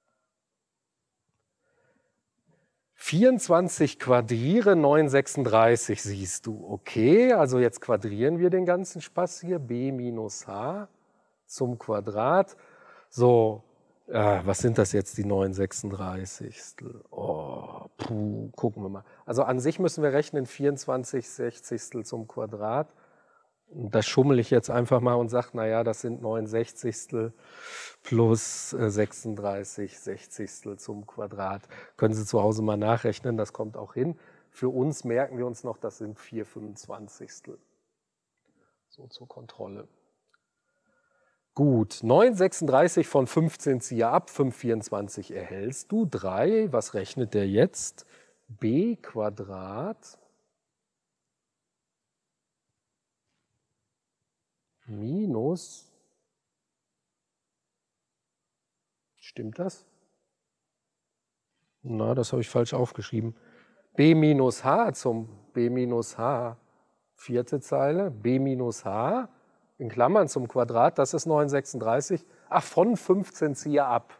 Speaker 1: 24 quadriere 9,36 siehst du. Okay, also jetzt quadrieren wir den ganzen Spaß hier. B minus H zum Quadrat. So, was sind das jetzt, die 9,36? Oh, gucken wir mal. Also an sich müssen wir rechnen 24 Sechzigstel zum Quadrat. Das schummel ich jetzt einfach mal und sage, naja, das sind 9 Sechzigstel plus 36 Sechzigstel zum Quadrat. Können Sie zu Hause mal nachrechnen, das kommt auch hin. Für uns merken wir uns noch, das sind 4 Fünfundzwanzigstel. So zur Kontrolle. Gut, 9,36 von 15 ziehe ab, 5,24 erhältst du. 3, was rechnet der jetzt? B Quadrat minus, stimmt das? Na, das habe ich falsch aufgeschrieben. B minus H zum B minus H, 4. Zeile, B minus H, in Klammern zum Quadrat, das ist 9,36. Ach, von 15 ziehe ab.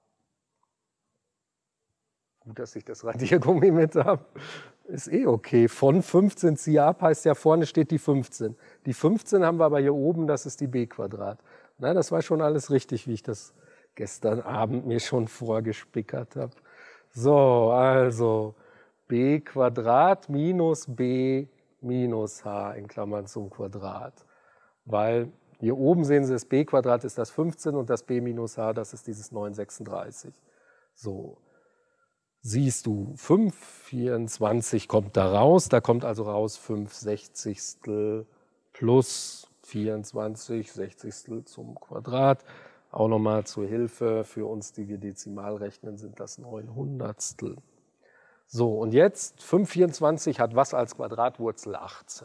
Speaker 1: Gut, dass ich das Radiergummi mit habe. Ist eh okay. Von 15 ziehe ab heißt ja, vorne steht die 15. Die 15 haben wir aber hier oben, das ist die B Quadrat. Na, das war schon alles richtig, wie ich das gestern Abend mir schon vorgespickert habe. So, also B Quadrat minus B minus H in Klammern zum Quadrat. Weil hier oben sehen Sie, das B Quadrat ist das 15 und das B minus H, das ist dieses 9,36. So. Siehst du, 5,24 kommt da raus. Da kommt also raus 5 Sechzigstel plus 24 Sechzigstel zum Quadrat. Auch nochmal zur Hilfe für uns, die wir dezimal rechnen, sind das 900stel. So, und jetzt 524 hat was als Quadratwurzel? 18.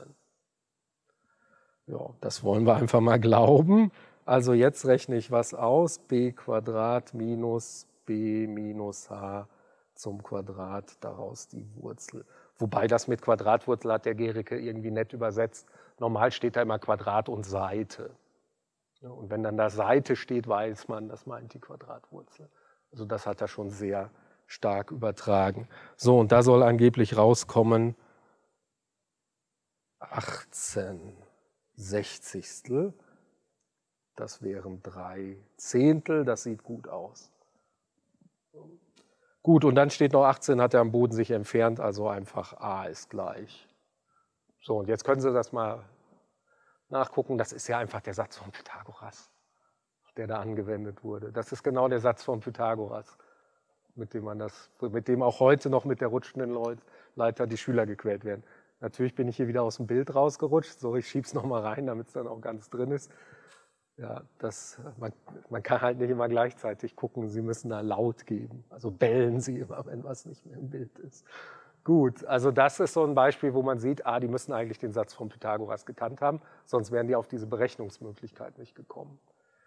Speaker 1: Ja, das wollen wir einfach mal glauben. Also jetzt rechne ich was aus, b² minus b minus h zum Quadrat, daraus die Wurzel. Wobei das mit Quadratwurzel hat der Gericke irgendwie nett übersetzt. Normal steht da immer Quadrat und Seite. Ja, und wenn dann da Seite steht, weiß man, das meint die Quadratwurzel. Also das hat er schon sehr stark übertragen. So, und da soll angeblich rauskommen 18 Sechzigstel. Das wären 3 Zehntel, das sieht gut aus. Gut, und dann steht noch 18, hat er am Boden sich entfernt, also einfach a ist gleich. So, und jetzt können Sie das mal nachgucken. Das ist ja einfach der Satz von Pythagoras, der da angewendet wurde. Das ist genau der Satz von Pythagoras, mit dem auch heute noch mit der rutschenden Leiter die Schüler gequält werden. Natürlich bin ich hier wieder aus dem Bild rausgerutscht. So, ich schiebe es nochmal rein, damit es dann auch ganz drin ist. Ja, man kann halt nicht immer gleichzeitig gucken, Sie müssen da laut geben. Also bellen Sie immer, wenn was nicht mehr im Bild ist. Gut, also das ist so ein Beispiel, wo man sieht, die müssen eigentlich den Satz von Pythagoras gekannt haben, sonst wären die auf diese Berechnungsmöglichkeit nicht gekommen.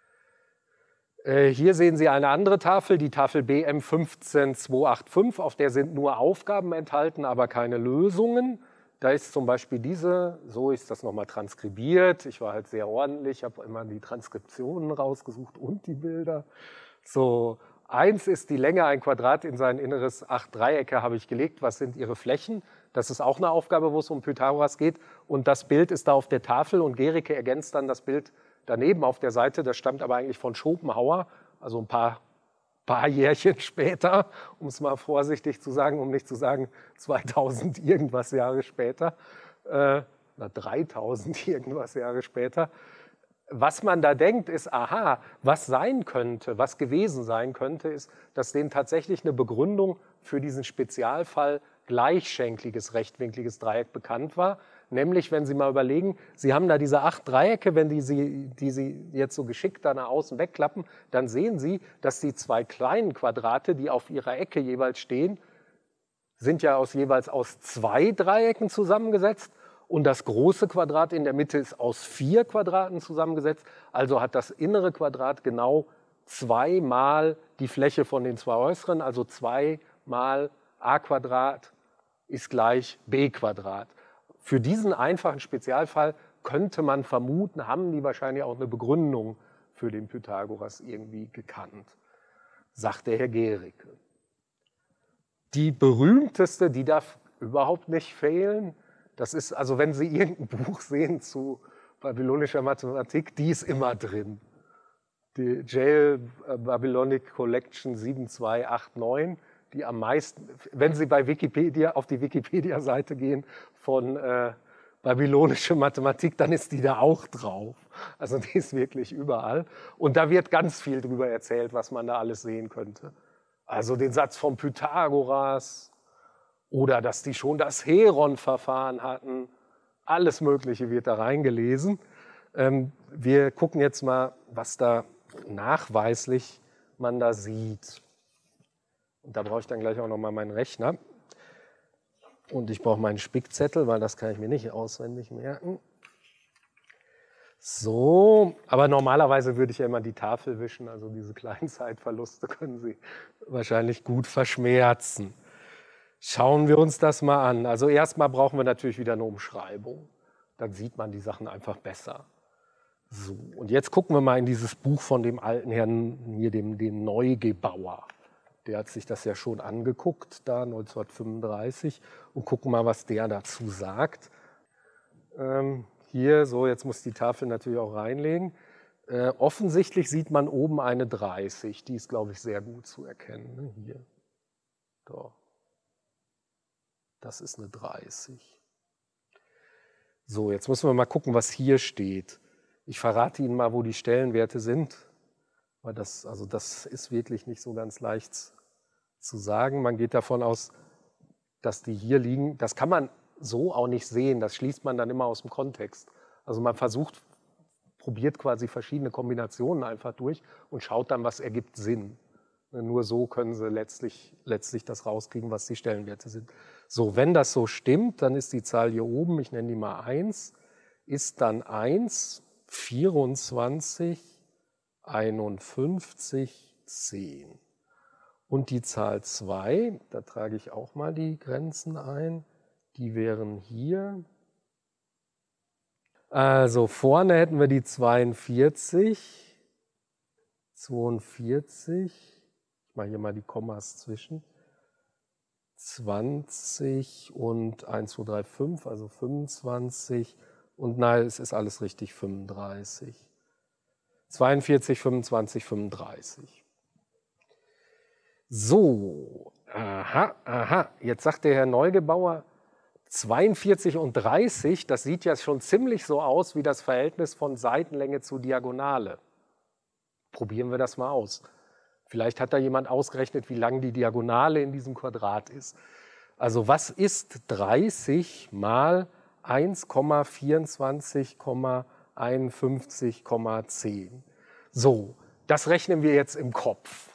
Speaker 1: Hier sehen Sie eine andere Tafel, die Tafel BM 15285, auf der sind nur Aufgaben enthalten, aber keine Lösungen. Da ist zum Beispiel diese, so ist das nochmal transkribiert. Ich war halt sehr ordentlich, habe immer die Transkriptionen rausgesucht und die Bilder. So, 1 ist die Länge, ein Quadrat in sein Inneres, 8 Dreiecke habe ich gelegt. Was sind ihre Flächen? Das ist auch eine Aufgabe, wo es um Pythagoras geht. Und das Bild ist da auf der Tafel und Gericke ergänzt dann das Bild daneben auf der Seite. Das stammt aber eigentlich von Schopenhauer, also ein paar Jährchen später, um es mal vorsichtig zu sagen, um nicht zu sagen 2000 irgendwas Jahre später, 3000 irgendwas Jahre später. Was man da denkt, ist, aha, was sein könnte, was gewesen sein könnte, ist, dass denen tatsächlich eine Begründung für diesen Spezialfall gleichschenkliges rechtwinkliges Dreieck bekannt war. Nämlich, wenn Sie mal überlegen, Sie haben da diese 8 Dreiecke, wenn die Sie jetzt so geschickt da nach außen wegklappen, dann sehen Sie, dass die 2 kleinen Quadrate, die auf ihrer Ecke jeweils stehen, sind ja jeweils aus 2 Dreiecken zusammengesetzt und das große Quadrat in der Mitte ist aus 4 Quadraten zusammengesetzt. Also hat das innere Quadrat genau 2 mal die Fläche von den 2 äußeren, also 2 mal a² ist gleich b². Für diesen einfachen Spezialfall könnte man vermuten, haben die wahrscheinlich auch eine Begründung für den Pythagoras irgendwie gekannt, sagt der Herr Gericke. Die berühmteste, die darf überhaupt nicht fehlen, das ist, also wenn Sie irgendein Buch sehen zu babylonischer Mathematik, die ist immer drin. Die Yale Babylonic Collection 7289, die am meisten, wenn Sie bei Wikipedia auf die Wikipedia-Seite gehen von babylonische Mathematik, dann ist die da auch drauf. Also die ist wirklich überall. Und da wird ganz viel drüber erzählt, was man da alles sehen könnte. Also den Satz von Pythagoras oder dass die schon das Heron-Verfahren hatten. Alles Mögliche wird da reingelesen. Wir gucken jetzt mal, was da nachweislich man da sieht. Und da brauche ich dann gleich auch nochmal meinen Rechner. Und ich brauche meinen Spickzettel, weil das kann ich mir nicht auswendig merken. So, aber normalerweise würde ich ja immer die Tafel wischen, also diese kleinen Zeitverluste können Sie wahrscheinlich gut verschmerzen. Schauen wir uns das mal an. Also erstmal brauchen wir natürlich wieder eine Umschreibung. Dann sieht man die Sachen einfach besser. So, und jetzt gucken wir mal in dieses Buch von dem alten Herrn, hier dem Neugebauer. Der hat sich das ja schon angeguckt, da 1935, und gucken mal, was der dazu sagt. Hier, so, jetzt muss die Tafel natürlich auch reinlegen. Offensichtlich sieht man oben eine 30, die ist, glaube ich, sehr gut zu erkennen. Ne? Hier, da. Das ist eine 30. So, jetzt müssen wir mal gucken, was hier steht. Ich verrate Ihnen mal, wo die Stellenwerte sind, weil das ist wirklich nicht so ganz leicht zu sagen. Man geht davon aus, dass die hier liegen. Das kann man so auch nicht sehen, das schließt man dann immer aus dem Kontext. Also man versucht probiert quasi verschiedene Kombinationen einfach durch und schaut dann, was ergibt Sinn. Nur so können Sie letztlich das rauskriegen, was die Stellenwerte sind. So, wenn das so stimmt, dann ist die Zahl hier oben, ich nenne die mal 1, ist dann 1, 24, 51, 10. Und die Zahl 2, da trage ich auch mal die Grenzen ein, die wären hier. Also vorne hätten wir die 42, 42, ich mache hier mal die Kommas zwischen, 20 und 1, 2, 3, 5, also 25 und nein, es ist alles richtig, 35. 42, 25, 35. So, jetzt sagt der Herr Neugebauer, 42 und 30, das sieht ja schon ziemlich so aus wie das Verhältnis von Seitenlänge zu Diagonale. Probieren wir das mal aus. Vielleicht hat da jemand ausgerechnet, wie lang die Diagonale in diesem Quadrat ist. Also was ist 30 mal 1,24,51,10? So, das rechnen wir jetzt im Kopf.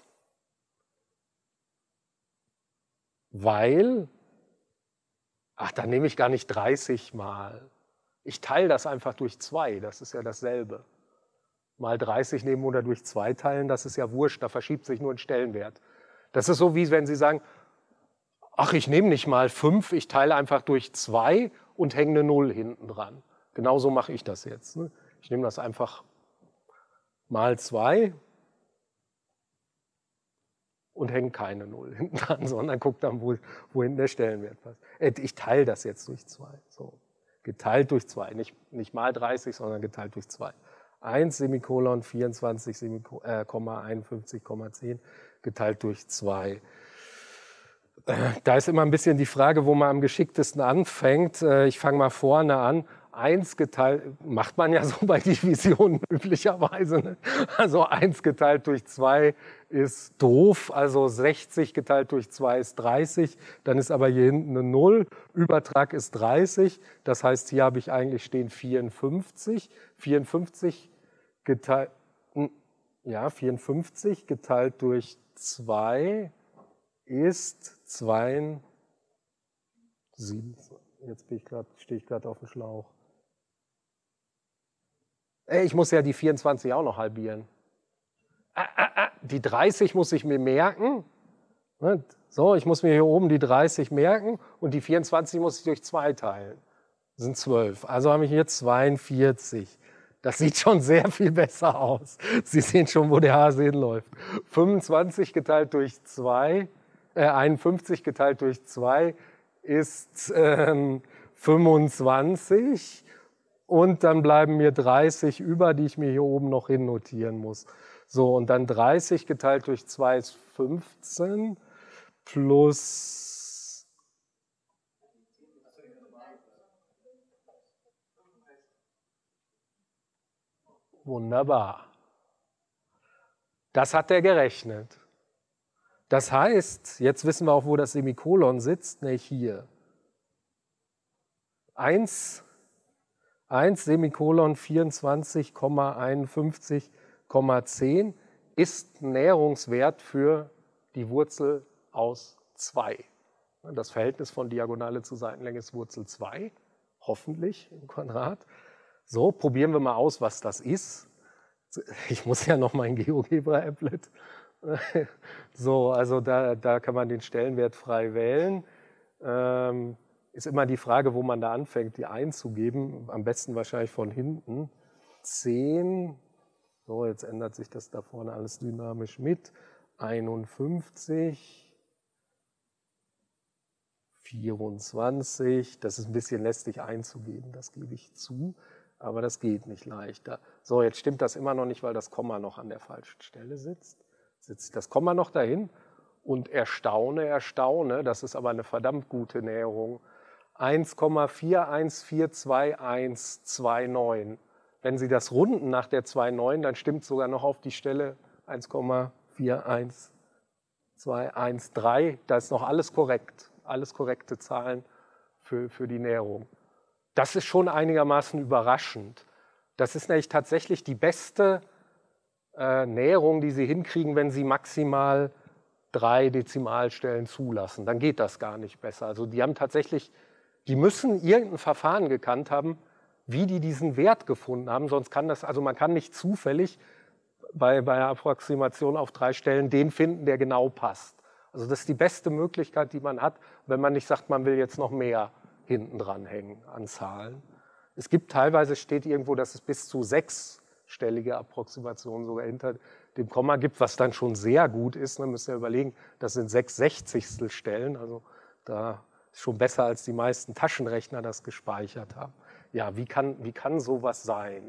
Speaker 1: Weil, dann nehme ich gar nicht 30 mal. Ich teile das einfach durch 2, das ist ja dasselbe. Mal 30 nehmen oder durch 2 teilen, das ist ja wurscht, da verschiebt sich nur ein Stellenwert. Das ist so, wie wenn Sie sagen, ich nehme nicht mal 5, ich teile einfach durch 2 und hänge eine 0 hinten dran. Genauso mache ich das jetzt. Ne? Ich nehme das einfach mal 2 und hänge keine 0 hinten dran, sondern gucke dann, wo hinten der Stellenwert passt. Ich teile das jetzt durch 2. So. Geteilt durch 2, nicht mal 30, sondern geteilt durch 2. 1, Semikolon, 24, 51,10 geteilt durch 2. Da ist immer ein bisschen die Frage, wo man am geschicktesten anfängt. Ich fange mal vorne an. 1 geteilt, macht man ja so bei Divisionen üblicherweise. Ne? Also 1 geteilt durch 2 ist doof, also 60 geteilt durch 2 ist 30, dann ist aber hier hinten eine 0, Übertrag ist 30, das heißt, hier habe ich eigentlich stehen 54, 54 geteilt durch 2 ist 2, 7. Jetzt stehe ich gerade auf dem Schlauch. Ich muss ja die 24 auch noch halbieren. Die 30 muss ich mir merken. So, ich muss mir hier oben die 30 merken und die 24 muss ich durch 2 teilen. Das sind 12. Also habe ich hier 42. Das sieht schon sehr viel besser aus. Sie sehen schon, wo der Hase hinläuft. 25 geteilt durch 2, 51 geteilt durch 2 ist 25. Und dann bleiben mir 30 über, die ich mir hier oben noch hin notieren muss. So, und dann 30 geteilt durch 2 ist 15 plus wunderbar. Das hat er gerechnet. Das heißt, jetzt wissen wir auch, wo das Semikolon sitzt, nicht hier. 1 Semikolon 24,51,10 ist Näherungswert für die Wurzel aus 2. Das Verhältnis von Diagonale zu Seitenlänge ist Wurzel 2, hoffentlich im Quadrat. So, probieren wir mal aus, was das ist. Ich muss ja noch mein GeoGebra-Applet. So, also da kann man den Stellenwert frei wählen. Ist immer die Frage, wo man da anfängt, die einzugeben. Am besten wahrscheinlich von hinten. 10, so jetzt ändert sich das da vorne alles dynamisch mit. 51, 24, das ist ein bisschen lästig einzugeben, das gebe ich zu, aber das geht nicht leichter. So, jetzt stimmt das immer noch nicht, weil das Komma noch an der falschen Stelle sitzt. Sitzt das Komma noch dahin und erstaune, das ist aber eine verdammt gute Näherung. 1,4142129. Wenn Sie das runden nach der 2,9, dann stimmt es sogar noch auf die Stelle 1,41213. Da ist noch alles korrekt, alles korrekte Zahlen für die Näherung. Das ist schon einigermaßen überraschend. Das ist nämlich tatsächlich die beste Näherung, die Sie hinkriegen, wenn Sie maximal 3 Dezimalstellen zulassen. Dann geht das gar nicht besser. Also die haben tatsächlich, die müssen irgendein Verfahren gekannt haben, wie die diesen Wert gefunden haben. Sonst kann das, also man kann nicht zufällig bei der Approximation auf 3 Stellen den finden, der genau passt. Also das ist die beste Möglichkeit, die man hat, wenn man nicht sagt, man will jetzt noch mehr hinten dran hängen an Zahlen. Es gibt teilweise, steht irgendwo, dass es bis zu 6-stellige Approximationen sogar hinter dem Komma gibt, was dann schon sehr gut ist. Man muss ja überlegen, das sind 6 Sechzigstelstellen, also da ist schon besser, als die meisten Taschenrechner das gespeichert haben. Ja, wie kann sowas sein?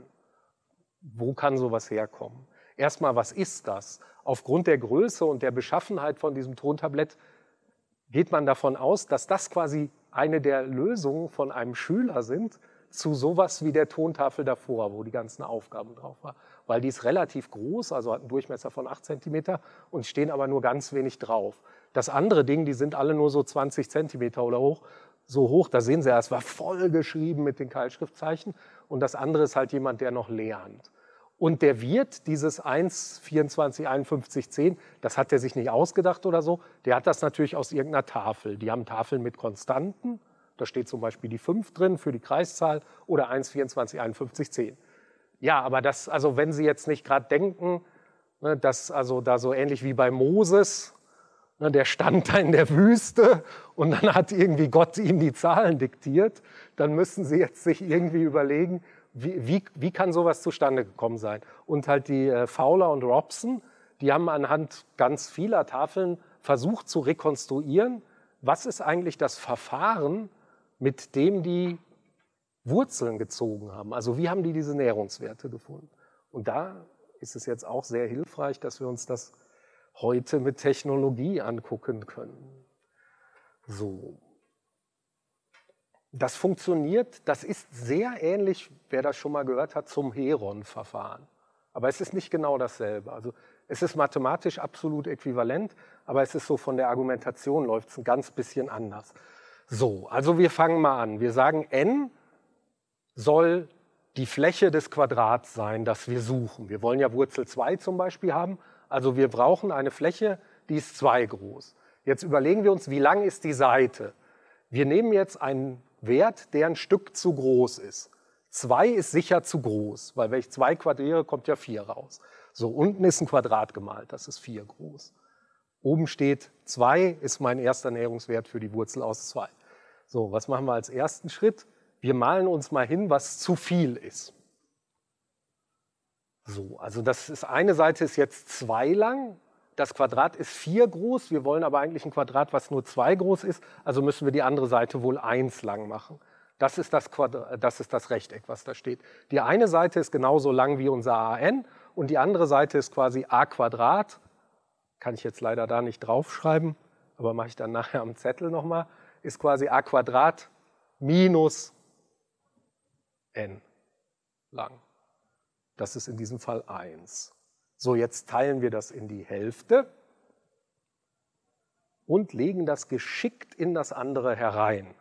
Speaker 1: Wo kann sowas herkommen? Erstmal, was ist das? Aufgrund der Größe und der Beschaffenheit von diesem Tontablett geht man davon aus, dass das quasi eine der Lösungen von einem Schüler sind zu sowas wie der Tontafel davor, wo die ganzen Aufgaben drauf waren. Weil die ist relativ groß, also hat einen Durchmesser von 8 cm und stehen aber nur ganz wenig drauf. Das andere Ding, die sind alle nur so 20 cm oder so hoch, da sehen Sie ja, es war voll geschrieben mit den Keilschriftzeichen und das andere ist halt jemand, der noch lernt. Und der wird dieses 1, 24, 51, 10, das hat er sich nicht ausgedacht oder so, der hat das natürlich aus irgendeiner Tafel. Die haben Tafeln mit Konstanten, da steht zum Beispiel die 5 drin für die Kreiszahl oder 1, 24, 51, 10. Ja, aber das, also wenn Sie jetzt nicht gerade denken, ne, dass also da so ähnlich wie bei Moses, ne, der stand da in der Wüste und dann hat irgendwie Gott ihm die Zahlen diktiert, dann müssen Sie jetzt sich irgendwie überlegen, wie kann sowas zustande gekommen sein? Und halt die Fowler und Robson, die haben anhand ganz vieler Tafeln versucht zu rekonstruieren, was ist eigentlich das Verfahren, mit dem die Wurzeln gezogen haben. Also wie haben die diese Näherungswerte gefunden? Und da ist es jetzt auch sehr hilfreich, dass wir uns das heute mit Technologie angucken können. So. Das funktioniert, das ist sehr ähnlich, wer das schon mal gehört hat, zum Heron-Verfahren. Aber es ist nicht genau dasselbe. Also es ist mathematisch absolut äquivalent, aber es ist so von der Argumentation läuft es ein ganz bisschen anders. So, also wir fangen mal an. Wir sagen, n soll die Fläche des Quadrats sein, das wir suchen. Wir wollen ja Wurzel 2 zum Beispiel haben, also wir brauchen eine Fläche, die ist 2 groß. Jetzt überlegen wir uns, wie lang ist die Seite? Wir nehmen jetzt einen Wert, der ein Stück zu groß ist. 2 ist sicher zu groß, weil wenn ich 2 quadriere, kommt ja 4 raus. So, unten ist ein Quadrat gemalt, das ist 4 groß. Oben steht 2 ist mein erster Näherungswert für die Wurzel aus 2. So, was machen wir als ersten Schritt? Wir malen uns mal hin, was zu viel ist. So, also das ist, eine Seite ist jetzt 2 lang, das Quadrat ist 4 groß, wir wollen aber eigentlich ein Quadrat, was nur 2 groß ist, also müssen wir die andere Seite wohl 1 lang machen. Das ist das Rechteck, was da steht. Die eine Seite ist genauso lang wie unser AN und die andere Seite ist quasi a Quadrat. Kann ich jetzt leider da nicht draufschreiben, aber mache ich dann nachher am Zettel nochmal. Ist quasi a Quadrat minus n lang. Das ist in diesem Fall 1. So, jetzt teilen wir das in die Hälfte und legen das geschickt in das andere herein.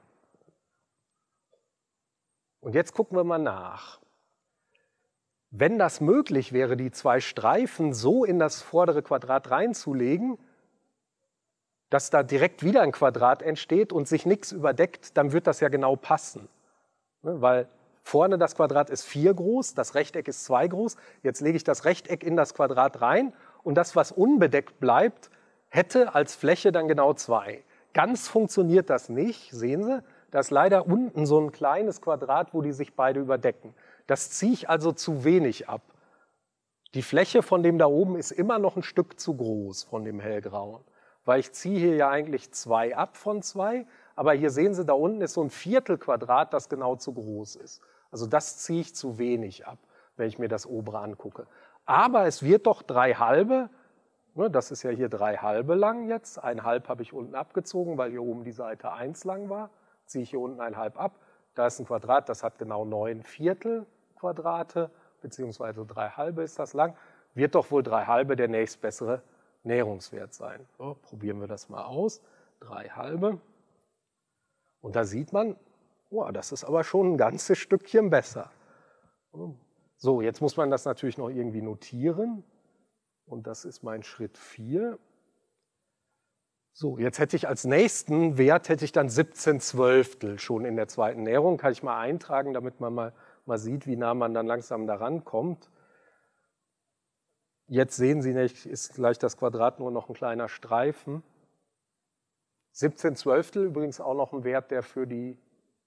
Speaker 1: Und jetzt gucken wir mal nach. Wenn das möglich wäre, die 2 Streifen so in das vordere Quadrat reinzulegen, dass da direkt wieder ein Quadrat entsteht und sich nichts überdeckt, dann wird das ja genau passen. Weil vorne das Quadrat ist 4 groß, das Rechteck ist 2 groß. Jetzt lege ich das Rechteck in das Quadrat rein und das, was unbedeckt bleibt, hätte als Fläche dann genau 2. Ganz funktioniert das nicht, sehen Sie. Da ist leider unten so ein kleines Quadrat, wo die sich beide überdecken. Das ziehe ich also zu wenig ab. Die Fläche von dem da oben ist immer noch ein Stück zu groß von dem hellgrauen. Weil ich ziehe hier ja eigentlich 2 ab von 2, aber hier sehen Sie, da unten ist so ein Viertelquadrat, das genau zu groß ist. Also das ziehe ich zu wenig ab, wenn ich mir das obere angucke. Aber es wird doch 3 halbe, ne, das ist ja hier 3 halbe lang jetzt, 1,5 habe ich unten abgezogen, weil hier oben die Seite 1 lang war. Ziehe ich hier unten 1,5 ab, da ist ein Quadrat, das hat genau 9 Viertelquadrate, beziehungsweise 3 halbe ist das lang, wird doch wohl 3 halbe der nächstbessere Näherungswert sein. So, probieren wir das mal aus, 3 halbe. Und da sieht man, oh, das ist aber schon ein ganzes Stückchen besser. So, jetzt muss man das natürlich noch irgendwie notieren. Und das ist mein Schritt 4. So, jetzt hätte ich als nächsten Wert hätte ich dann 17/12 schon in der zweiten Näherung. Kann ich mal eintragen, damit man mal sieht, wie nah man dann langsam daran kommt. Jetzt sehen Sie nicht, ist gleich das Quadrat nur noch ein kleiner Streifen. 17/12 übrigens auch noch ein Wert, der für die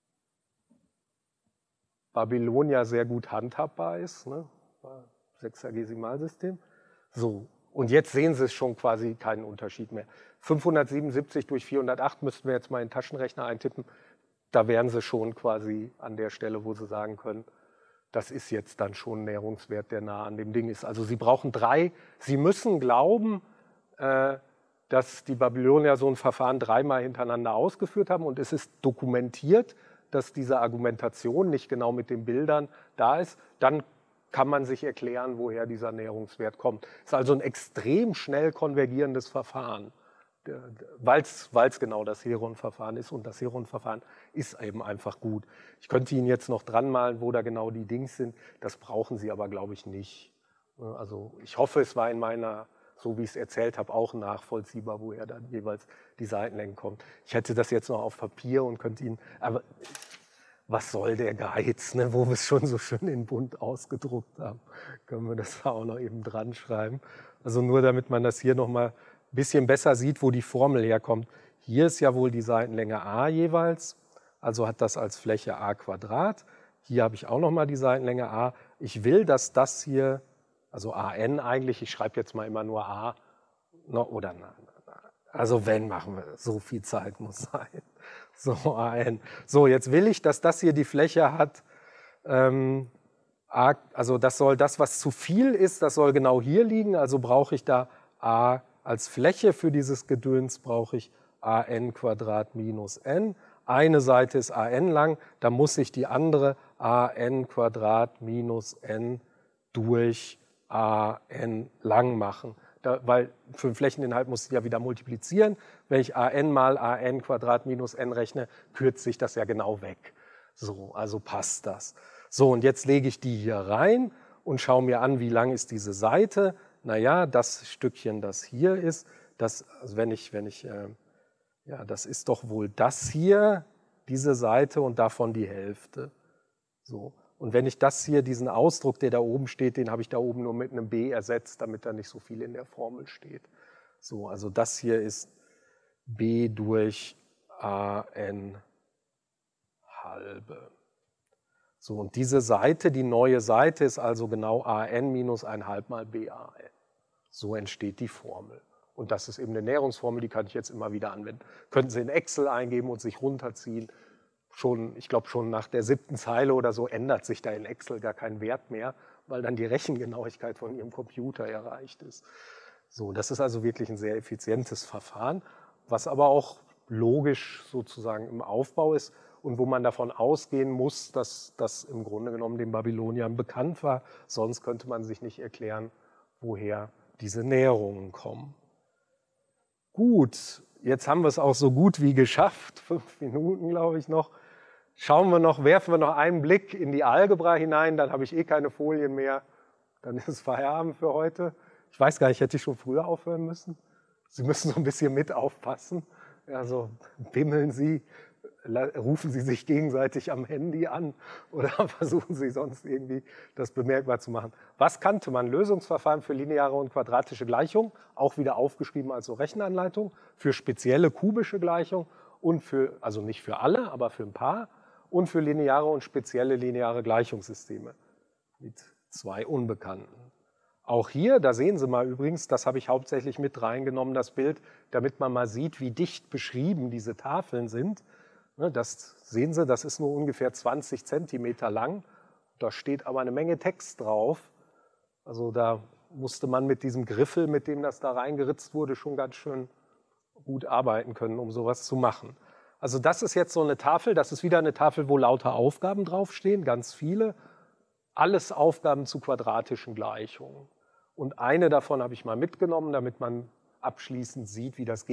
Speaker 1: Babylonier sehr gut handhabbar ist. Ne? 6er-Gesimalsystem. So, und jetzt sehen Sie es schon quasi keinen Unterschied mehr. 577 durch 408 müssten wir jetzt mal in den Taschenrechner eintippen. Da wären Sie schon quasi an der Stelle, wo Sie sagen können, das ist jetzt dann schon ein Näherungswert, der nah an dem Ding ist. Also Sie brauchen 3. Sie müssen glauben, dass die Babylonier so ein Verfahren 3-mal hintereinander ausgeführt haben. Und es ist dokumentiert, dass diese Argumentation nicht genau mit den Bildern da ist. Dann kann man sich erklären, woher dieser Näherungswert kommt. Es ist also ein extrem schnell konvergierendes Verfahren, weil es genau das Heron-Verfahren ist. Und das Heron-Verfahren ist eben einfach gut. Ich könnte Ihnen jetzt noch dran malen, wo da genau die Dings sind. Das brauchen Sie aber, glaube ich, nicht. Also ich hoffe, es war in meiner, so wie ich es erzählt habe, auch nachvollziehbar, woher dann jeweils die Seitenlängen kommen. Ich hätte das jetzt noch auf Papier und könnte Ihnen, aber was soll der Geiz, ne? Wo wir es schon so schön in bunt ausgedruckt haben, können wir das auch noch eben dran schreiben. Also nur damit man das hier nochmal ein bisschen besser sieht, wo die Formel herkommt. Hier ist ja wohl die Seitenlänge a jeweils, also hat das als Fläche a². Hier habe ich auch nochmal die Seitenlänge a. Ich will, dass das hier, also an eigentlich, ich schreibe jetzt mal immer nur a, oder nein. Also wenn, machen wir, so viel Zeit muss sein. So, an. So, jetzt will ich, dass das hier die Fläche hat, also das soll das, was zu viel ist, das soll genau hier liegen. Also brauche ich da a als Fläche für dieses Gedöns, brauche ich an² minus n. Eine Seite ist an lang, da muss ich die andere an² minus n durch an lang machen. Weil für den Flächeninhalt muss ich ja wieder multiplizieren. Wenn ich an mal an² minus n rechne, kürzt sich das ja genau weg. So, also passt das. So, und jetzt lege ich die hier rein und schaue mir an, wie lang ist diese Seite. Naja, das Stückchen, das hier ist, das, also ja, das ist doch wohl das hier, diese Seite und davon die Hälfte. So. Und wenn ich das hier, diesen Ausdruck, der da oben steht, den habe ich da oben nur mit einem b ersetzt, damit da nicht so viel in der Formel steht. So, also das hier ist b durch an halbe. So, und diese Seite, die neue Seite, ist also genau an minus 1/2 mal BAN. So entsteht die Formel. Und das ist eben eine Näherungsformel, die kann ich jetzt immer wieder anwenden. Könnten Sie in Excel eingeben und sich runterziehen. Ich glaube schon nach der 7. Zeile oder so ändert sich da in Excel gar kein Wert mehr, weil dann die Rechengenauigkeit von Ihrem Computer erreicht ist. So, das ist also wirklich ein sehr effizientes Verfahren, was aber auch logisch sozusagen im Aufbau ist und wo man davon ausgehen muss, dass das im Grunde genommen den Babyloniern bekannt war. Sonst könnte man sich nicht erklären, woher diese Näherungen kommen. Gut, jetzt haben wir es auch so gut wie geschafft. 5 Minuten, glaube ich, noch. Werfen wir noch einen Blick in die Algebra hinein, dann habe ich eh keine Folien mehr. Dann ist Feierabend für heute. Ich weiß gar nicht, hätte ich schon früher aufhören müssen? Sie müssen so ein bisschen mit aufpassen. Also bimmeln Sie, rufen Sie sich gegenseitig am Handy an oder versuchen Sie sonst irgendwie das bemerkbar zu machen. Was kannte man? Lösungsverfahren für lineare und quadratische Gleichungen, auch wieder aufgeschrieben als so Rechenanleitung, für spezielle kubische Gleichungen und für, also nicht für alle, aber für ein paar, und für lineare und spezielle lineare Gleichungssysteme mit 2 Unbekannten. Auch hier, da sehen Sie mal übrigens, das habe ich hauptsächlich mit reingenommen, das Bild, damit man mal sieht, wie dicht beschrieben diese Tafeln sind. Das sehen Sie, das ist nur ungefähr 20 Zentimeter lang. Da steht aber eine Menge Text drauf. Also da musste man mit diesem Griffel, mit dem das da reingeritzt wurde, schon ganz schön gut arbeiten können, um sowas zu machen. Also das ist jetzt so eine Tafel, das ist wieder eine Tafel, wo lauter Aufgaben draufstehen, ganz viele. Alles Aufgaben zu quadratischen Gleichungen. Und eine davon habe ich mal mitgenommen, damit man abschließend sieht, wie das geht.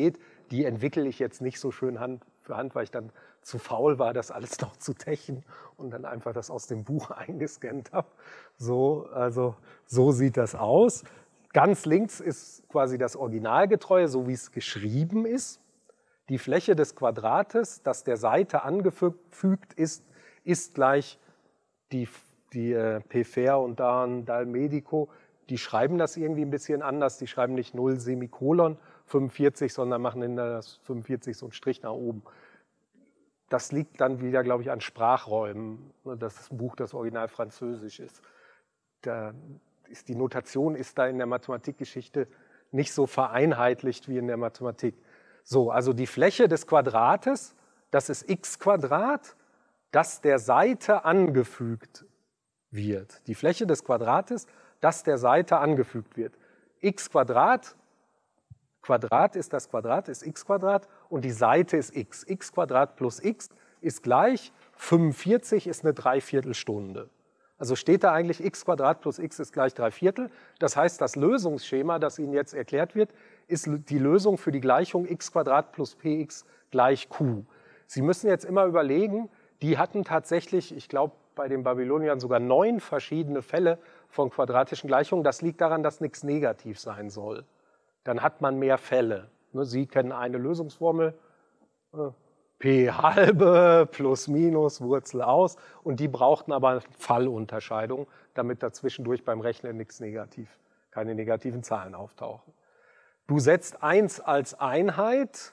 Speaker 1: Die entwickle ich jetzt nicht so schön Hand für Hand, weil ich dann zu faul war, das alles noch zu techen und dann einfach das aus dem Buch eingescannt habe. So, also so sieht das aus. Ganz links ist quasi das Originalgetreue, so wie es geschrieben ist. Die Fläche des Quadrates, das der Seite angefügt ist, ist gleich die Pfer und dann Dal Medico. Die schreiben das irgendwie ein bisschen anders. Die schreiben nicht 0 Semikolon 45, sondern machen in das 45 so einen Strich nach oben. Das liegt dann wieder, glaube ich, an Sprachräumen. Das Buch, das Original Französisch ist. Die Notation ist da in der Mathematikgeschichte nicht so vereinheitlicht wie in der Mathematik. So, also die Fläche des Quadrates, das ist x², das der Seite angefügt wird. Die Fläche des Quadrates, das der Seite angefügt wird. x², Quadrat ist das Quadrat, ist x² und die Seite ist x. x² plus x ist gleich 45 ist eine Dreiviertelstunde. Also steht da eigentlich x² plus x ist gleich 3/4. Das heißt, das Lösungsschema, das Ihnen jetzt erklärt wird, ist die Lösung für die Gleichung x² plus px gleich q. Sie müssen jetzt immer überlegen, die hatten tatsächlich, ich glaube, bei den Babyloniern sogar 9 verschiedene Fälle von quadratischen Gleichungen. Das liegt daran, dass nichts negativ sein soll. Dann hat man mehr Fälle. Sie kennen eine Lösungsformel, p halbe plus minus Wurzel aus, und die brauchten aber Fallunterscheidung, damit dazwischendurch beim Rechnen keine negativen Zahlen auftauchen. Du setzt 1 als Einheit.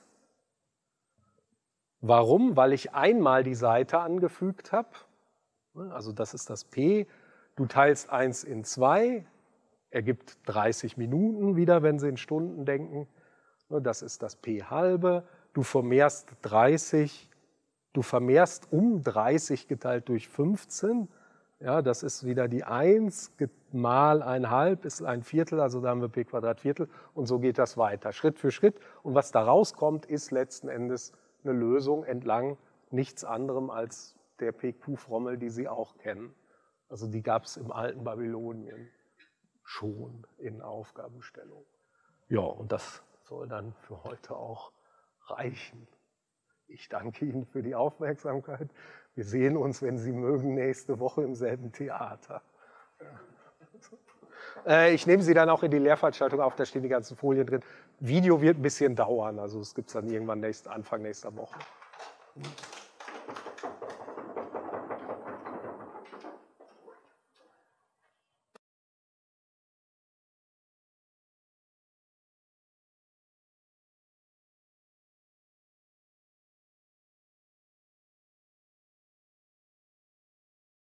Speaker 1: Warum? Weil ich einmal die Seite angefügt habe. Also das ist das P. Du teilst 1 in 2, ergibt 30 Minuten wieder, wenn Sie in Stunden denken. Das ist das P halbe. Du vermehrst 30, du vermehrst um 30 geteilt durch 15. Ja, das ist wieder die 1 mal 1/2 ist 1/4, also da haben wir p² Viertel, und so geht das weiter, Schritt für Schritt. Und was da rauskommt, ist letzten Endes eine Lösung entlang nichts anderem als der PQ-Formel, die Sie auch kennen. Also die gab es im alten Babylonien schon in Aufgabenstellung. Ja, und das soll dann für heute auch reichen. Ich danke Ihnen für die Aufmerksamkeit. Wir sehen uns, wenn Sie mögen, nächste Woche im selben Theater. Ich nehme Sie dann auch in die Lehrveranstaltung auf, da stehen die ganzen Folien drin. Video wird ein bisschen dauern, also es gibt es dann irgendwann Anfang nächster Woche.